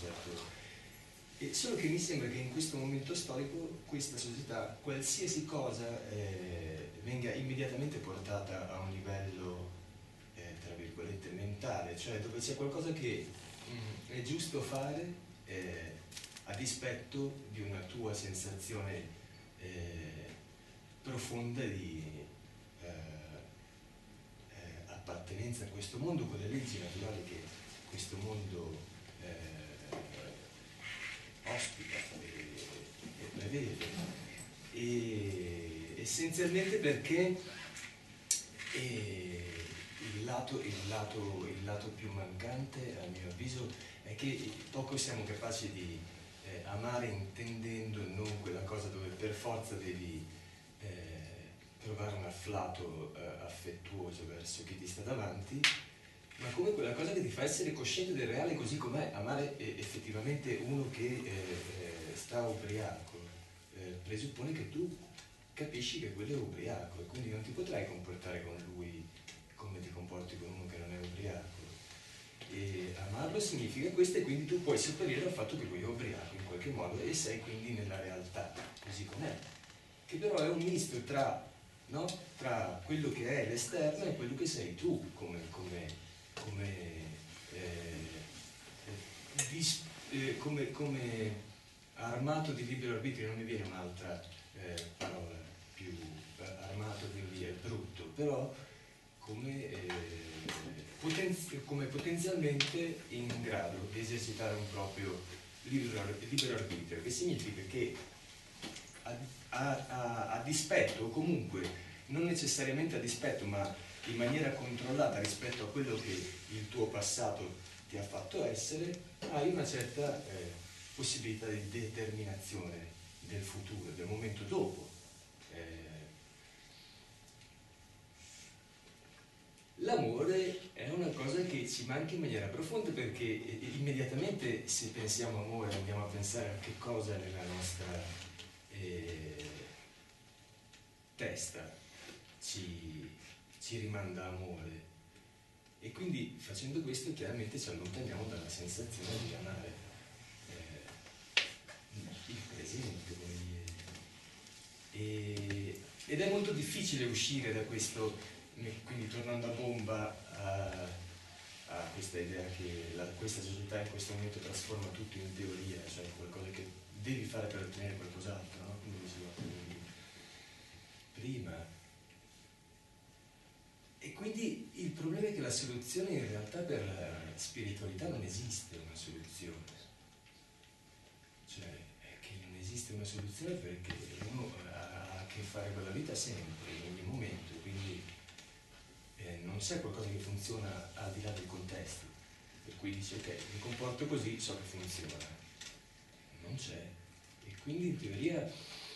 E solo che mi sembra che in questo momento storico questa società, qualsiasi cosa venga immediatamente portata a un livello, tra virgolette, virgolette, mentale, cioè dove c'è qualcosa che è giusto fare a dispetto di una tua sensazione profonda di appartenenza a questo mondo, con le leggi naturali che questo mondo ospita e prevede. E essenzialmente perché il lato più mancante, a mio avviso, è che poco siamo capaci di amare intendendo non quella cosa dove per forza devi trovare un afflato affettuoso verso chi ti sta davanti, ma come quella cosa che ti fa essere cosciente del reale così com'è. Amare effettivamente uno che sta ubriaco presuppone che tu capisci che quello è ubriaco e quindi non ti potrai comportare con lui come ti comporti con uno che non è ubriaco. E amarlo significa questo, e quindi tu puoi sopperire al fatto che lui è ubriaco in qualche modo e sei quindi nella realtà così com'è, che però è un misto tra quello che è l'esterno e quello che sei tu come armato di libero arbitrio. Non mi viene un'altra parola più armato, quindi è brutto, però come potenzialmente in grado di esercitare un proprio libero arbitrio, che significa che a dispetto, o comunque non necessariamente a dispetto, ma in maniera controllata rispetto a quello che il tuo passato ti ha fatto essere, hai una certa possibilità di determinazione del futuro, del momento dopo. L'amore è una cosa che ci manca in maniera profonda, perché immediatamente, se pensiamo amore, andiamo a pensare a che cosa nella nostra testa ci rimanda amore, e quindi facendo questo chiaramente ci allontaniamo dalla sensazione di amare il presente, come dire. Ed è molto difficile uscire da questo, quindi tornando a bomba a questa idea che questa società in questo momento trasforma tutto in teoria, cioè qualcosa che devi fare per ottenere qualcos'altro, no? Come dicevo prima. E quindi il problema è che la soluzione in realtà per la spiritualità non esiste una soluzione, cioè è che non esiste una soluzione perché uno ha a che fare con la vita sempre, in ogni momento, quindi non c'è qualcosa che funziona al di là del contesto, per cui dici ok, mi comporto così, so che funziona, non c'è. E quindi in teoria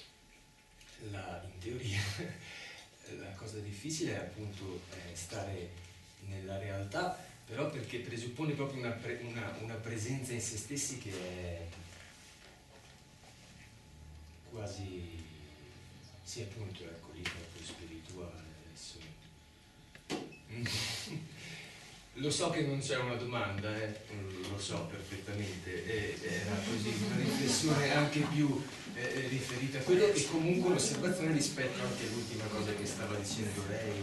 la cosa difficile è appunto stare nella realtà, però perché presuppone proprio una presenza in se stessi che è quasi, sì appunto, ecco lì proprio spirituale adesso. Lo so che non c'è una domanda, lo so perfettamente, era così una riflessione anche più riferita a quello, e comunque un'osservazione rispetto anche all'ultima cosa che stava dicendo lei,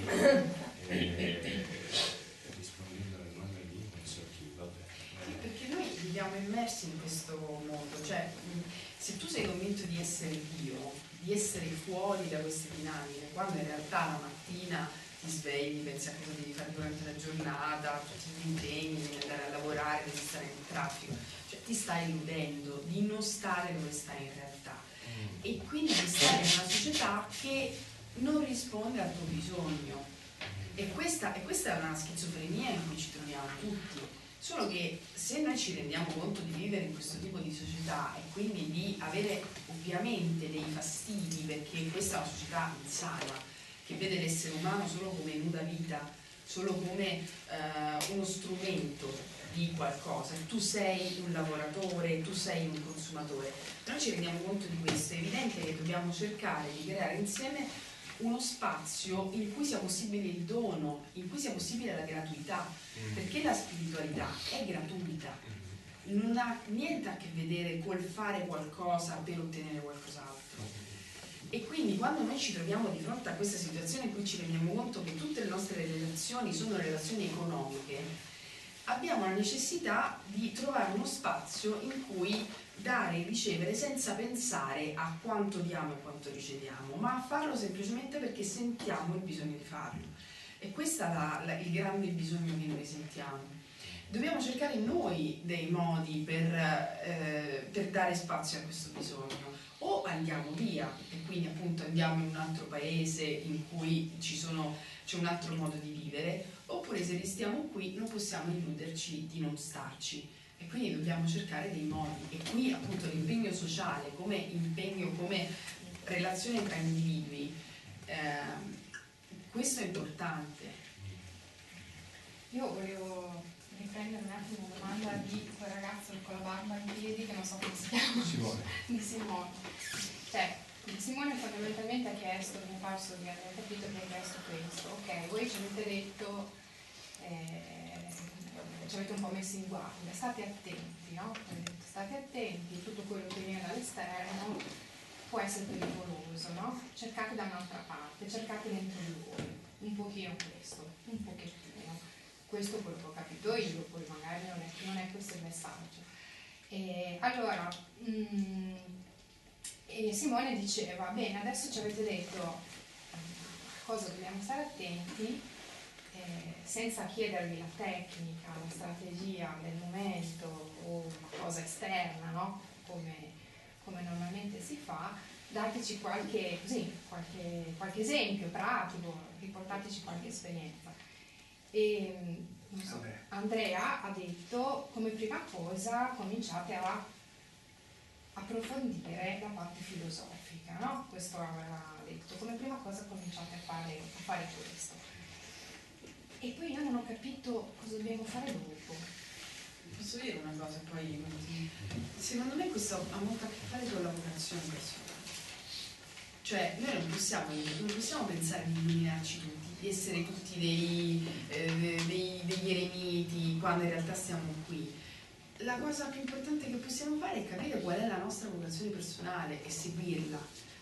rispondendo alla domanda lì, non so chi, vabbè. Sì, perché noi viviamo immersi in questo mondo, cioè se tu sei convinto di essere Dio, di essere fuori da queste dinamiche, quando in realtà la mattina ti svegli, pensi a cosa devi fare durante la giornata, tutti gli impegni, devi andare a lavorare, devi stare nel traffico, cioè ti stai illudendo di non stare dove stai in realtà, e quindi di stare in una società che non risponde al tuo bisogno, e questa è una schizofrenia in cui ci troviamo tutti, solo che se noi ci rendiamo conto di vivere in questo tipo di società e quindi di avere ovviamente dei fastidi, perché questa è una società insana che vede l'essere umano solo come nuda vita, solo come uno strumento di qualcosa, tu sei un lavoratore, tu sei un consumatore. Noi ci rendiamo conto di questo, è evidente che dobbiamo cercare di creare insieme uno spazio in cui sia possibile il dono, in cui sia possibile la gratuità, perché la spiritualità è gratuita, non ha niente a che vedere col fare qualcosa per ottenere qualcos'altro. E quindi quando noi ci troviamo di fronte a questa situazione in cui ci rendiamo conto che tutte le nostre relazioni sono relazioni economiche, abbiamo la necessità di trovare uno spazio in cui dare e ricevere senza pensare a quanto diamo e quanto riceviamo, ma a farlo semplicemente perché sentiamo il bisogno di farlo. E questo è il grande bisogno che noi sentiamo. Dobbiamo cercare noi dei modi per dare spazio a questo bisogno. O andiamo via e quindi appunto andiamo in un altro paese in cui c'è un altro modo di vivere, oppure se restiamo qui non possiamo illuderci di non starci e quindi dobbiamo cercare dei modi. E qui appunto l'impegno sociale come impegno, come relazione tra individui, questo è importante. Io volevo riprendere un attimo la domanda di quel ragazzo con la barba in piedi che non so come si chiama. Simone. Di Simone. Cioè, Simone fondamentalmente ha chiesto, mi è parso di aver capito che ha chiesto questo. Ok, voi ci avete detto, ci avete un po' messo in guardia, state attenti, no? State attenti, tutto quello che viene dall'esterno può essere pericoloso, no? Cercate da un'altra parte, cercate dentro di voi, un pochino questo, un pochettino. Questo è quello che ho capito io, poi magari non è questo il messaggio. Allora, e Simone diceva, bene, adesso ci avete detto a cosa dobbiamo stare attenti, senza chiedervi la tecnica, la strategia del momento o una cosa esterna, no? Come normalmente si fa, dateci qualche esempio pratico, riportateci qualche esperienza. E Andrea ha detto, come prima cosa cominciate a approfondire la parte filosofica, no? Questo aveva detto, come prima cosa cominciate a fare questo. E poi io non ho capito cosa dobbiamo fare dopo. Posso dire una cosa poi? Secondo me questo ha molto a che fare con la vocazione personale. Cioè noi non possiamo pensare di illuminarci tutti, di essere tutti degli eremiti quando in realtà stiamo qui. La cosa più importante che possiamo fare è capire qual è la nostra vocazione personale e seguirla.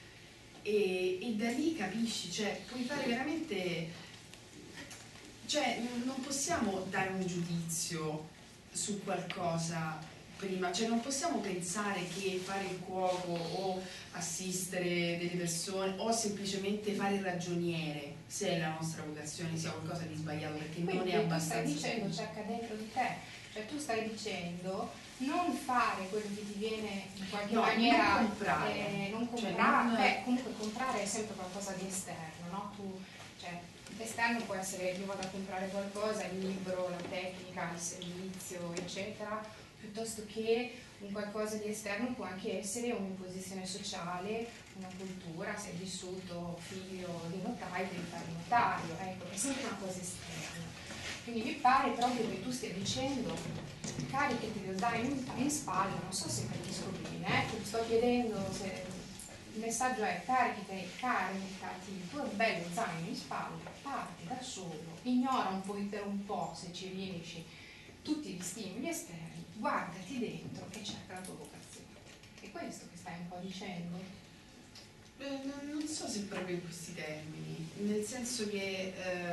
E da lì capisci, cioè puoi fare veramente, cioè non possiamo dare un giudizio su qualcosa prima, cioè non possiamo pensare che fare il cuoco o assistere delle persone o semplicemente fare il ragioniere, se è la nostra vocazione, sia qualcosa di sbagliato, perché quindi non è abbastanza. Tu stai dicendo, cerca dentro di te, cioè tu stai dicendo non fare quello che ti viene in qualche maniera, non comprare, comunque comprare è sempre qualcosa di esterno, no? L'esterno può essere, io vado a comprare qualcosa, il libro, la tecnica, il servizio, eccetera, piuttosto che un qualcosa di esterno può anche essere un'imposizione sociale, una cultura, se hai vissuto figlio di notaio, devi fare il notaio, ecco, è sempre una cosa esterna. Quindi mi pare proprio che tu stia dicendo caricati lo zaino in spalla, non so se capisco bene, ti sto chiedendo se il messaggio è caricati il tuo bello zaino in spalla, parti da solo, ignora un po' per un po', se ci riesci, tutti gli stimoli esterni, guardati dentro e cerca la tua vocazione. È questo che stai un po' dicendo? Non so se proprio in questi termini, nel senso che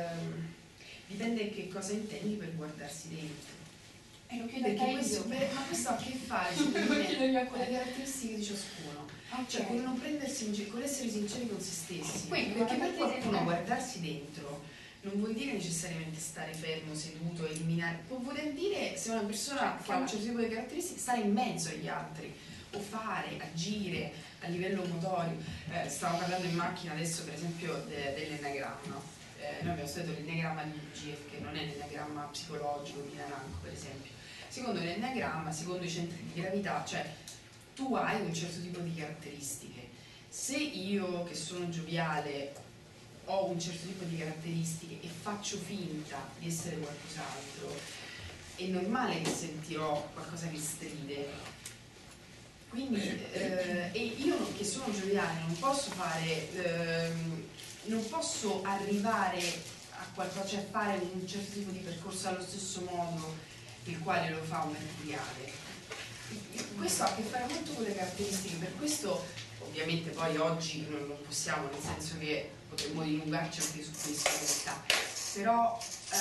dipende che cosa intendi per guardarsi dentro. E lo chiedo a te io. Ma questo ha a che fare con le caratteristiche di ciascuno, cioè con non prendersi in giro, con essere sinceri con se stessi. Quindi, perché per qualcuno guardarsi dentro non vuol dire necessariamente stare fermo, seduto, eliminare, può voler dire, se una persona che ha un certo tipo di caratteristiche, stare in mezzo agli altri o fare, agire a livello motorio. Stavo parlando in macchina adesso per esempio dell'enneagramma. Noi abbiamo studiato l'enneagramma di GF, che non è l'enneagramma psicologico di Naranco per esempio. Secondo l'enneagramma, secondo i centri di gravità, cioè tu hai un certo tipo di caratteristiche. Se io che sono gioviale ho un certo tipo di caratteristiche e faccio finta di essere qualcos'altro, è normale che sentirò qualcosa che stride. Quindi e io che sono gioviale non posso fare, non posso arrivare a qualcosa, cioè fare un certo tipo di percorso allo stesso modo il quale lo fa un mercuriale. Questo ha a che fare molto con le caratteristiche, per questo ovviamente poi oggi non possiamo, nel senso che potremmo dilungarci anche su questo in realtà, però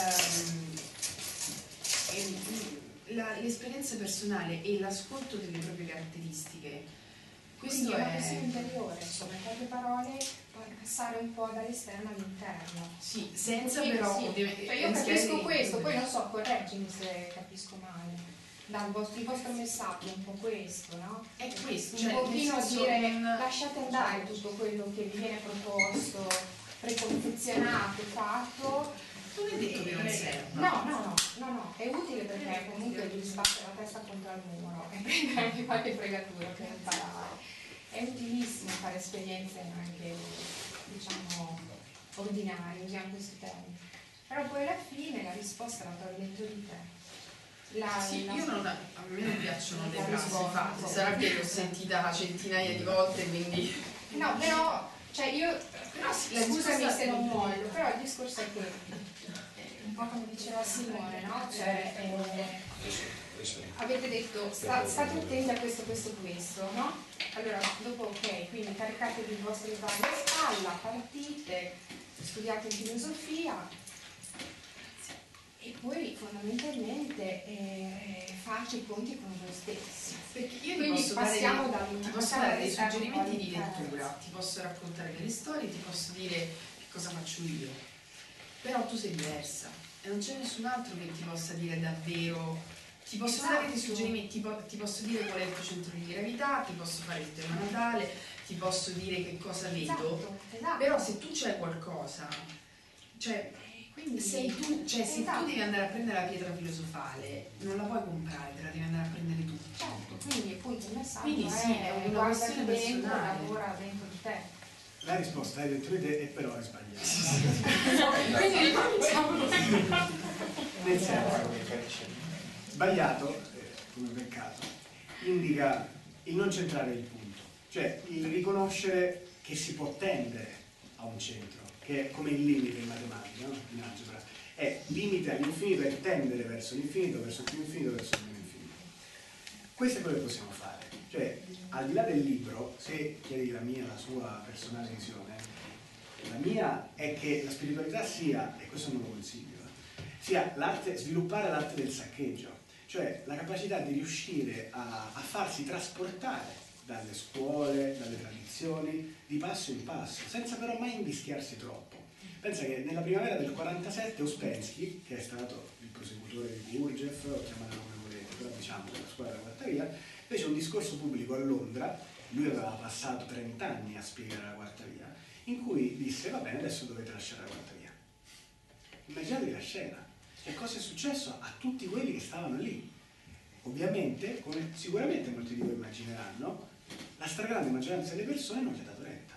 l'esperienza personale e l'ascolto delle proprie caratteristiche, questo quindi è una è questione interiore, insomma, in poche parole passare un po' dall'esterno all'interno. sì, senza Sì, però sì. ovviamente Cioè, io capisco questo, poi non so, correggimi se capisco male. Il vostro messaggio è un po' questo, no? è questo, Un cioè, pochino nel senso, dire non- lasciate andare tutto quello che vi viene proposto, preconfezionato, fatto. non è detto che non serva. No, è utile perché comunque vi sbatte la testa contro il muro e prendere anche qualche fregatura per imparare. È utilissimo fare esperienze anche, diciamo, ordinarie, usiamo questo termine. Però poi alla fine la risposta la trovi dentro di te. Sì, io non, a me non piacciono le la frasi risposta. fatte, sarà che l'ho sentita centinaia di volte, quindi No, però, cioè io, però sì, la scusami risposta se non mollo, però il discorso è che, un po' come diceva Simone, no? Cioè, avete detto, state attenti a questo, no? Allora, dopo ok, quindi caricatevi il vostro sbaglio a spalla, partite, studiate in filosofia, e poi fondamentalmente farci i conti con voi stessi. perché io Quindi passiamo ti posso dare dei suggerimenti di lettura, ti posso raccontare delle storie, ti posso dire che cosa faccio io, però tu sei diversa e non c'è nessun altro che ti possa dire davvero, ti posso dare dei suggerimenti, ti posso dire qual è il tuo centro di gravità, ti posso fare il tema natale, ti posso dire che cosa vedo, Esatto. però se tu c'hai qualcosa, cioè Quindi sei tu, cioè se esatto. tu devi andare a prendere la pietra filosofale, non la puoi comprare, te la devi andare a prendere tu. Certo, quindi appunto il messaggio Quindi sì, è una guarda questione qui dentro, personale. lavora dentro di te. La risposta è dentro di te e però è sbagliata. Quindi ricominciamo. Nel senso, sbagliato, come peccato, indica il non centrare il punto, cioè il riconoscere che si può tendere a un centro, che è come il limite in matematica, no? In algebra, è limite all'infinito, è tendere verso l'infinito, verso il più infinito, verso il meno infinito. Questo è quello che possiamo fare, cioè al di là del libro, se chiedi la mia, la sua personale visione, la mia è che la spiritualità sia, e questo non lo consiglio, sia l'arte, sviluppare l'arte del saccheggio, cioè la capacità di riuscire a farsi trasportare dalle scuole, dalle tradizioni, di passo in passo, senza però mai invischiarsi troppo. Pensa che nella primavera del 47 Ouspensky, che è stato il prosecutore di Gurdjieff, o chiamatelo come volete, però diciamo della scuola della quarta via, fece un discorso pubblico a Londra, lui aveva passato 30 anni a spiegare la quarta via, in cui disse: va bene, adesso dovete lasciare la quarta via. Immaginatevi la scena, cioè cosa è successo a tutti quelli che stavano lì. Ovviamente, come sicuramente molti di voi immagineranno, la stragrande maggioranza delle persone non gli ha dato retta.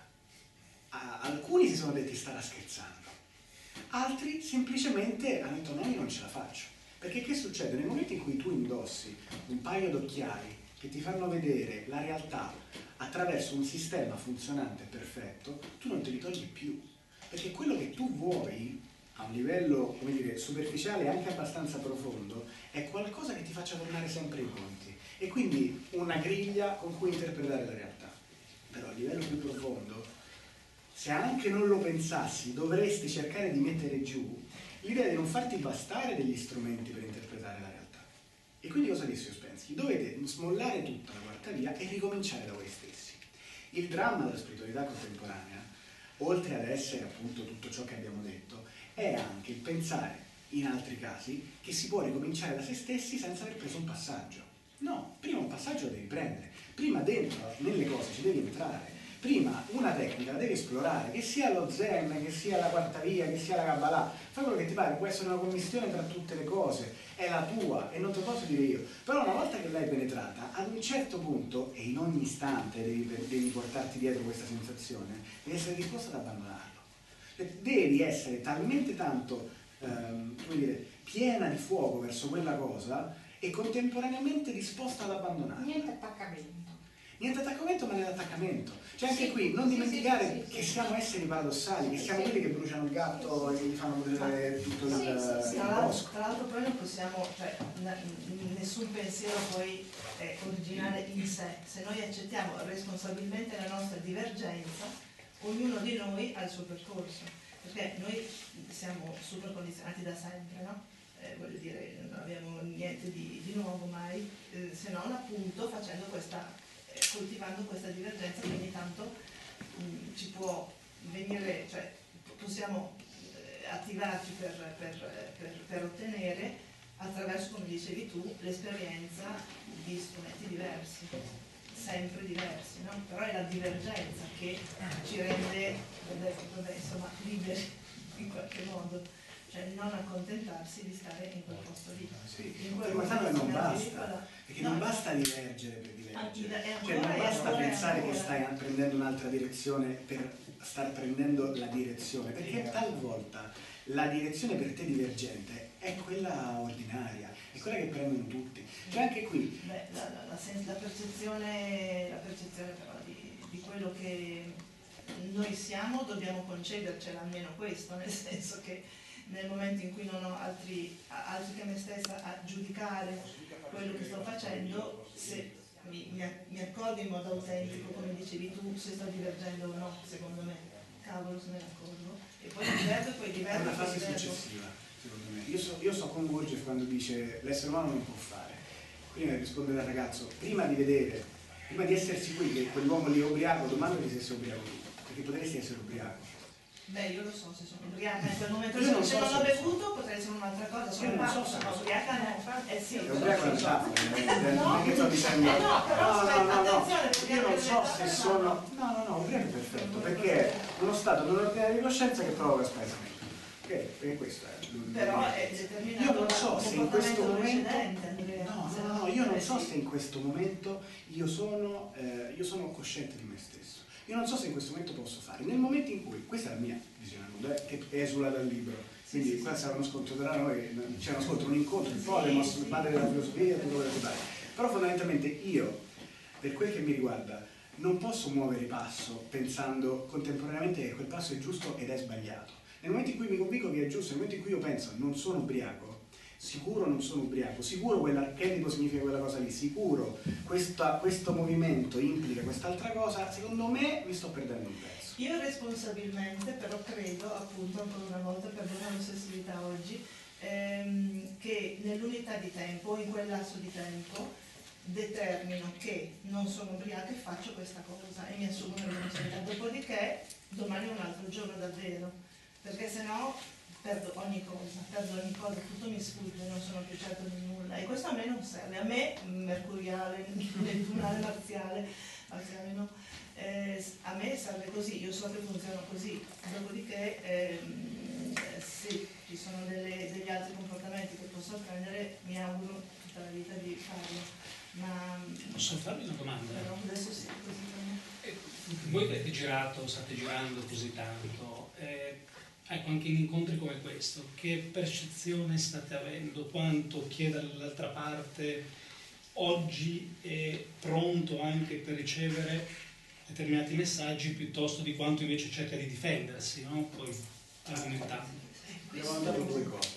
Alcuni si sono detti: starà scherzando, altri semplicemente hanno detto: no, io non ce la faccio. Perché che succede? Nel momento in cui tu indossi un paio d'occhiali che ti fanno vedere la realtà attraverso un sistema funzionante e perfetto, tu non te li togli più, perché quello che tu vuoi a un livello, come dire, superficiale e anche abbastanza profondo è qualcosa che ti faccia tornare sempre i conti, e quindi una griglia con cui interpretare la realtà. Però a livello più profondo, se anche non lo pensassi, dovresti cercare di mettere giù l'idea di non farti bastare degli strumenti per interpretare la realtà. E quindi cosa disse Ouspensky? Dovete smollare tutta la quarta via e ricominciare da voi stessi. Il dramma della spiritualità contemporanea, oltre ad essere appunto tutto ciò che abbiamo detto, è anche il pensare, in altri casi, che si può ricominciare da se stessi senza aver preso un passaggio. No, prima un passaggio lo devi prendere, prima dentro nelle cose ci devi entrare, prima una tecnica la devi esplorare, che sia lo Zen, che sia la quarta via, che sia la Kabbalah, fai quello che ti pare, può essere una commistione tra tutte le cose, è la tua e non te lo posso dire io, però una volta che l'hai penetrata, ad un certo punto, e in ogni istante devi portarti dietro questa sensazione, devi essere disposto ad abbandonarlo. Devi essere talmente tanto, come dire, piena di fuoco verso quella cosa e contemporaneamente disposta ad abbandonarla. Niente attaccamento. Niente attaccamento ma nell'attaccamento. Cioè anche qui non dimenticare che siamo esseri paradossali, che siamo quelli che bruciano il gatto e gli fanno vedere tutto il bosco. Tra l'altro poi non possiamo, cioè nessun pensiero poi è originale in sé. Se noi accettiamo responsabilmente la nostra divergenza, ognuno di noi ha il suo percorso, perché noi siamo super condizionati da sempre, no? Voglio dire, non abbiamo niente di nuovo mai, se non appunto facendo coltivando questa divergenza, che ogni tanto ci può venire, cioè possiamo attivarci per ottenere attraverso, come dicevi tu, l'esperienza di strumenti diversi, sempre diversi, no? Però è la divergenza che ci rende, insomma, liberi in qualche modo, cioè non accontentarsi di stare in quel posto lì. Sì, ma non basta, perché non basta divergere per divergere, cioè non basta pensare che stai prendendo un'altra direzione per star prendendo la direzione, perché talvolta la direzione per te divergente è quella ordinaria, è quella che prendono tutti. Cioè anche qui la percezione però di quello che noi siamo, dobbiamo concedercela almeno questo, nel senso che nel momento in cui non ho altri che me stessa a giudicare quello che sto facendo, se mi accorgo in modo autentico, come dicevi tu, se sto divergendo o no, secondo me, cavolo se me ne accorgo, e poi divergo. È una fase successiva, secondo me. Io so con Gurdjieff quando dice l'essere umano non può fare. Prima risponde al ragazzo, prima di essersi qui, che quell'uomo lì è ubriaco, domandati se sei ubriaco tu, perché potresti essere ubriaco. Beh, io lo so se sono ubriaca in quel momento, se non ho bevuto potrei essere un'altra cosa, sono ubriaca no, sì. È ubriaco è una metafora, non è che sto dicendo no, io non so se sono, no, ubriaco è perfetto, perché è uno stato non ordinario di coscienza che provoca spaesamento. Ok, perché questo è. Però è determinato. Io non so se in questo momento. No, io non so se in questo momento io sono cosciente di me stesso. Io non so se in questo momento posso fare. Nel momento in cui, questa è la mia visione del mondo, che esula dal libro, quindi qua sarà uno scontro tra noi, c'è uno scontro, un incontro, il Podemos, il padre della filosofia, tutto quello che pare. Però fondamentalmente io, per quel che mi riguarda, non posso muovere passo pensando contemporaneamente che quel passo è giusto ed è sbagliato. Nel momento in cui mi convinco che è giusto, nel momento in cui io penso non sono ubriaco, sicuro non sono ubriaco, sicuro quell'archetipo significa quella cosa lì, sicuro questo movimento implica quest'altra cosa, secondo me mi sto perdendo un pezzo. Io responsabilmente però credo, appunto, ancora una volta, perdona l'ossessività oggi, che nell'unità di tempo, in quel lasso di tempo, determino che non sono ubriaca e faccio questa cosa e mi assumo una responsabilità. Dopodiché domani è un altro giorno davvero, perché sennò perdo ogni cosa, tutto mi sfugge, non sono più certo di nulla, e questo a me non serve, a me mercuriale, nettunale, marziale no, a me serve così, io so che funziona così, dopodiché se ci sono degli altri comportamenti che posso prendere, mi auguro tutta la vita di farlo, ma posso farvi una domanda? Però adesso sì, così per me. Voi avete girato, state girando così tanto, ecco, anche in incontri come questo, che percezione state avendo? Quanto chi è dall'altra parte oggi è pronto anche per ricevere determinati messaggi, piuttosto di quanto invece cerca di difendersi, no? Poi argomentando. Abbiamo notato due cose.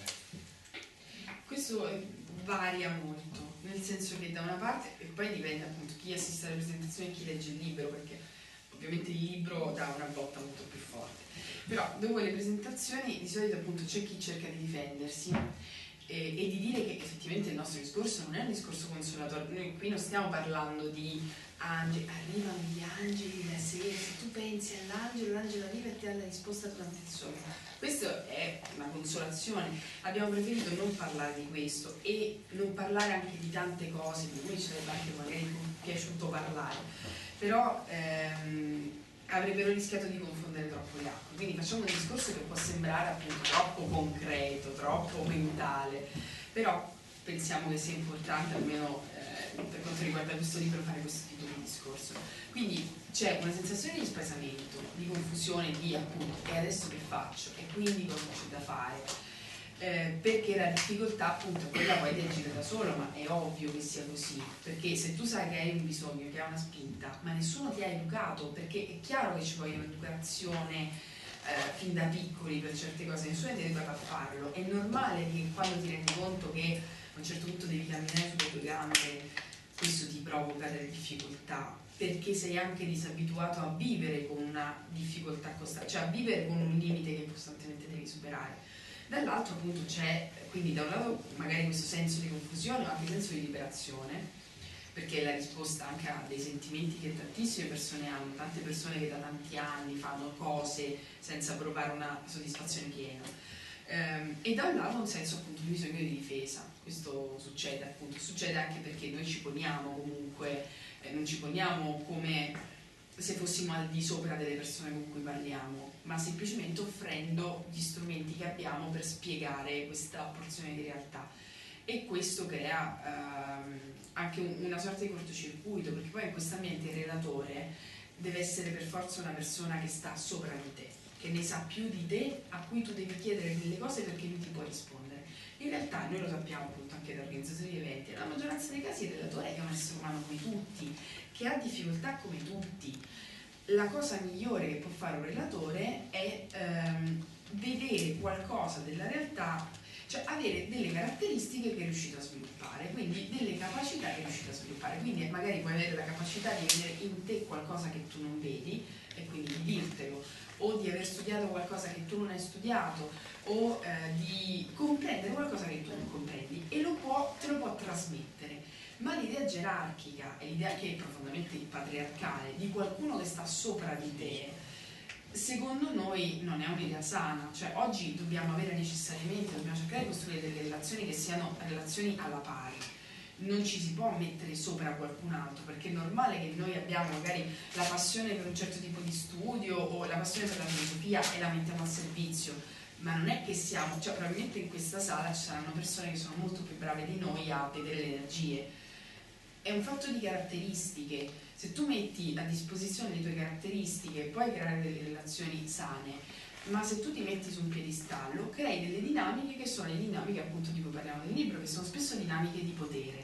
Questo varia molto, nel senso che da una parte, e poi dipende appunto chi assiste alla presentazione e chi legge il libro, perché ovviamente il libro dà una botta molto più forte. Però dopo le presentazioni di solito appunto c'è chi cerca di difendersi e di dire che effettivamente il nostro discorso non è un discorso consolatorio. Noi qui non stiamo parlando di angeli, arrivano gli angeli la sera, se tu pensi all'angelo, l'angelo arriva e ti dà la risposta durante il sogno. Questa è una consolazione. Abbiamo preferito non parlare di questo e non parlare anche di tante cose di cui ci sarebbe anche magari piaciuto parlare, però avrebbero rischiato di confondere troppo le acque, quindi facciamo un discorso che può sembrare appunto troppo concreto, troppo mentale, però pensiamo che sia importante almeno per quanto riguarda questo libro fare questo tipo di discorso. Quindi c'è una sensazione di spaesamento, di confusione, di appunto e adesso che faccio e quindi cosa c'è da fare, perché la difficoltà appunto è quella poi di agire da solo, ma è ovvio che sia così, perché se tu sai che hai un bisogno, che hai una spinta, ma nessuno ti ha educato, perché è chiaro che ci voglia un'educazione fin da piccoli per certe cose, nessuno ti ha educato a farlo, è normale che quando ti rendi conto che a un certo punto devi camminare sulle tue gambe, questo ti provoca delle difficoltà, perché sei anche disabituato a vivere con una difficoltà costante, cioè a vivere con un limite che costantemente devi superare. Dall'altro appunto c'è, quindi da un lato magari questo senso di confusione o anche senso di liberazione, perché è la risposta anche a dei sentimenti che tantissime persone hanno, tante persone che da tanti anni fanno cose senza provare una soddisfazione piena. E da un lato un senso appunto di bisogno di difesa. Questo succede appunto, succede anche perché noi ci poniamo comunque, non ci poniamo come se fossimo al di sopra delle persone con cui parliamo, ma semplicemente offrendo gli strumenti che abbiamo per spiegare questa porzione di realtà. E questo crea anche una sorta di cortocircuito, perché poi in questo ambiente il relatore deve essere per forza una persona che sta sopra di te, che ne sa più di te, a cui tu devi chiedere delle cose perché lui ti può rispondere. In realtà noi lo sappiamo appunto anche da organizzatori di eventi, nella maggioranza dei casi il relatore è un essere umano come tutti, che ha difficoltà come tutti. La cosa migliore che può fare un relatore è vedere qualcosa della realtà, cioè avere delle caratteristiche che è riuscito a sviluppare, quindi delle capacità che è riuscito a sviluppare, quindi magari puoi avere la capacità di vedere in te qualcosa che tu non vedi e quindi di dirtelo, o di aver studiato qualcosa che tu non hai studiato, o di comprendere qualcosa che tu non comprendi e te lo può trasmettere. Ma l'idea gerarchica e l'idea che è profondamente patriarcale di qualcuno che sta sopra di te, secondo noi non è un'idea sana. Cioè oggi dobbiamo cercare di costruire delle relazioni che siano relazioni alla pari. Non ci si può mettere sopra qualcun altro, perché è normale che noi abbiamo magari la passione per un certo tipo di studio o la passione per la filosofia e la mettiamo al servizio, ma non è che siamo, cioè probabilmente in questa sala ci saranno persone che sono molto più brave di noi a vedere le energie. È un fatto di caratteristiche. Se tu metti a disposizione le tue caratteristiche puoi creare delle relazioni sane, ma se tu ti metti su un piedistallo crei delle dinamiche che sono le dinamiche appunto di cui parliamo nel libro, che sono spesso dinamiche di potere,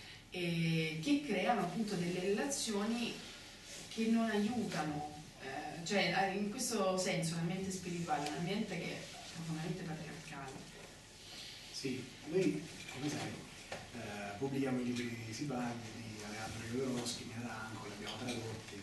che creano appunto delle relazioni che non aiutano, cioè in questo senso l'ambiente spirituale è un ambiente che è profondamente patriarcale. Sì, noi come sai pubblichiamo i libri di Sibaldi, di Aleandro Jodorowsky, Miraranco, li abbiamo tradotti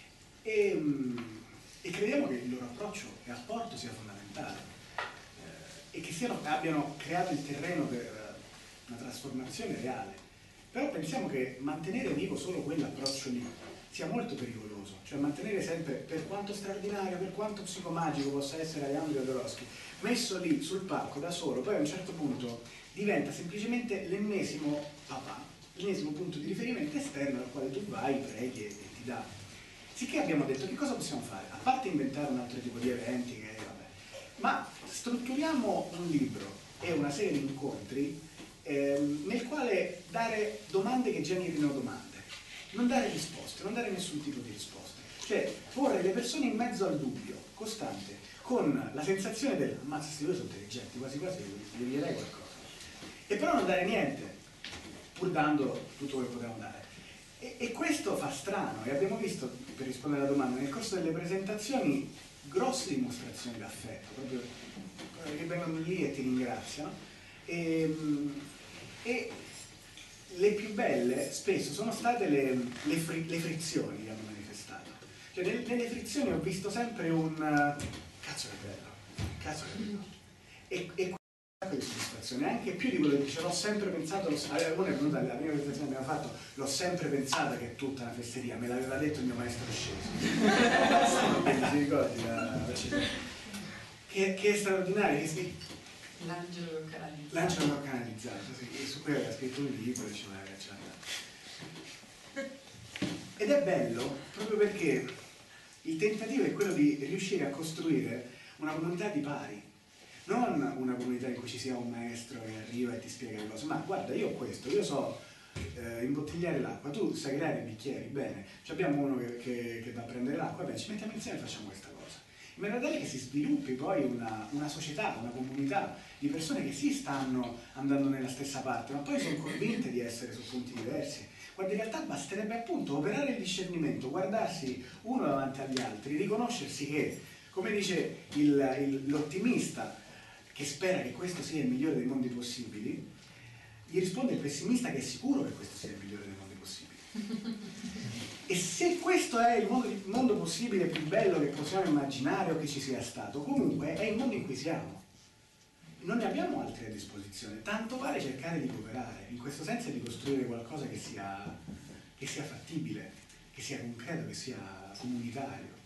e crediamo che il loro approccio e apporto sia fondamentale e che abbiano creato il terreno per una trasformazione reale. Però pensiamo che mantenere vivo solo quell'approccio lì sia molto pericoloso, cioè mantenere sempre, per quanto straordinario, per quanto psicomagico possa essere Aleandro Jodorowsky, messo lì sul palco da solo, poi a un certo punto diventa semplicemente l'ennesimo papà, l'ennesimo punto di riferimento esterno al quale tu vai, preghi e ti dà. Sicché abbiamo detto che cosa possiamo fare? A parte inventare un altro tipo di eventi, ma strutturiamo un libro e una serie di incontri nel quale dare domande che generino domande, non dare risposte, non dare nessun tipo di risposte, cioè porre le persone in mezzo al dubbio costante, con la sensazione del ammazza, questi due sono intelligenti, quasi quasi gli direi qualcosa, e però non dare niente, pur dando tutto quello che potevamo dare. E questo fa strano, e abbiamo visto, per rispondere alla domanda, nel corso delle presentazioni grosse dimostrazioni d'affetto, proprio che vengono lì e ti ringraziano, e le più belle spesso sono state le frizioni che hanno manifestato. Cioè nelle frizioni ho visto sempre un cazzo che bello, cazzo che bello, e di soddisfazione, anche più di quello che dice l'ho sempre pensato, una è venuta la prima presentazione che abbiamo fatto, l'ho sempre pensata che è tutta una fesseria, me l'aveva detto il mio maestro sceso. Ti ricordi che è straordinario, l'angelo l'ho canalizzato. L'angelo l'ho canalizzato, sì, e su cui aveva scritto un libro e diceva ed è bello proprio perché il tentativo è quello di riuscire a costruire una comunità di pari. Non una comunità in cui ci sia un maestro che arriva e ti spiega le cose, ma guarda, io ho questo, io so imbottigliare l'acqua, tu sai creare i bicchieri, bene, abbiamo uno che va a prendere l'acqua, bene, ci mettiamo insieme e facciamo questa cosa. in maniera tale che si sviluppi poi una società, una comunità di persone che sì stanno andando nella stessa parte, ma poi sono convinte di essere su punti diversi. Guarda, in realtà basterebbe appunto operare il discernimento, guardarsi uno davanti agli altri, riconoscersi che, come dice l'ottimista che spera che questo sia il migliore dei mondi possibili, gli risponde il pessimista che è sicuro che questo sia il migliore dei mondi possibili. E se questo è il mondo possibile più bello che possiamo immaginare o che ci sia stato, comunque è il mondo in cui siamo. Non ne abbiamo altri a disposizione, tanto vale cercare di cooperare, in questo senso di costruire qualcosa che sia fattibile, che sia concreto, che sia comunitario.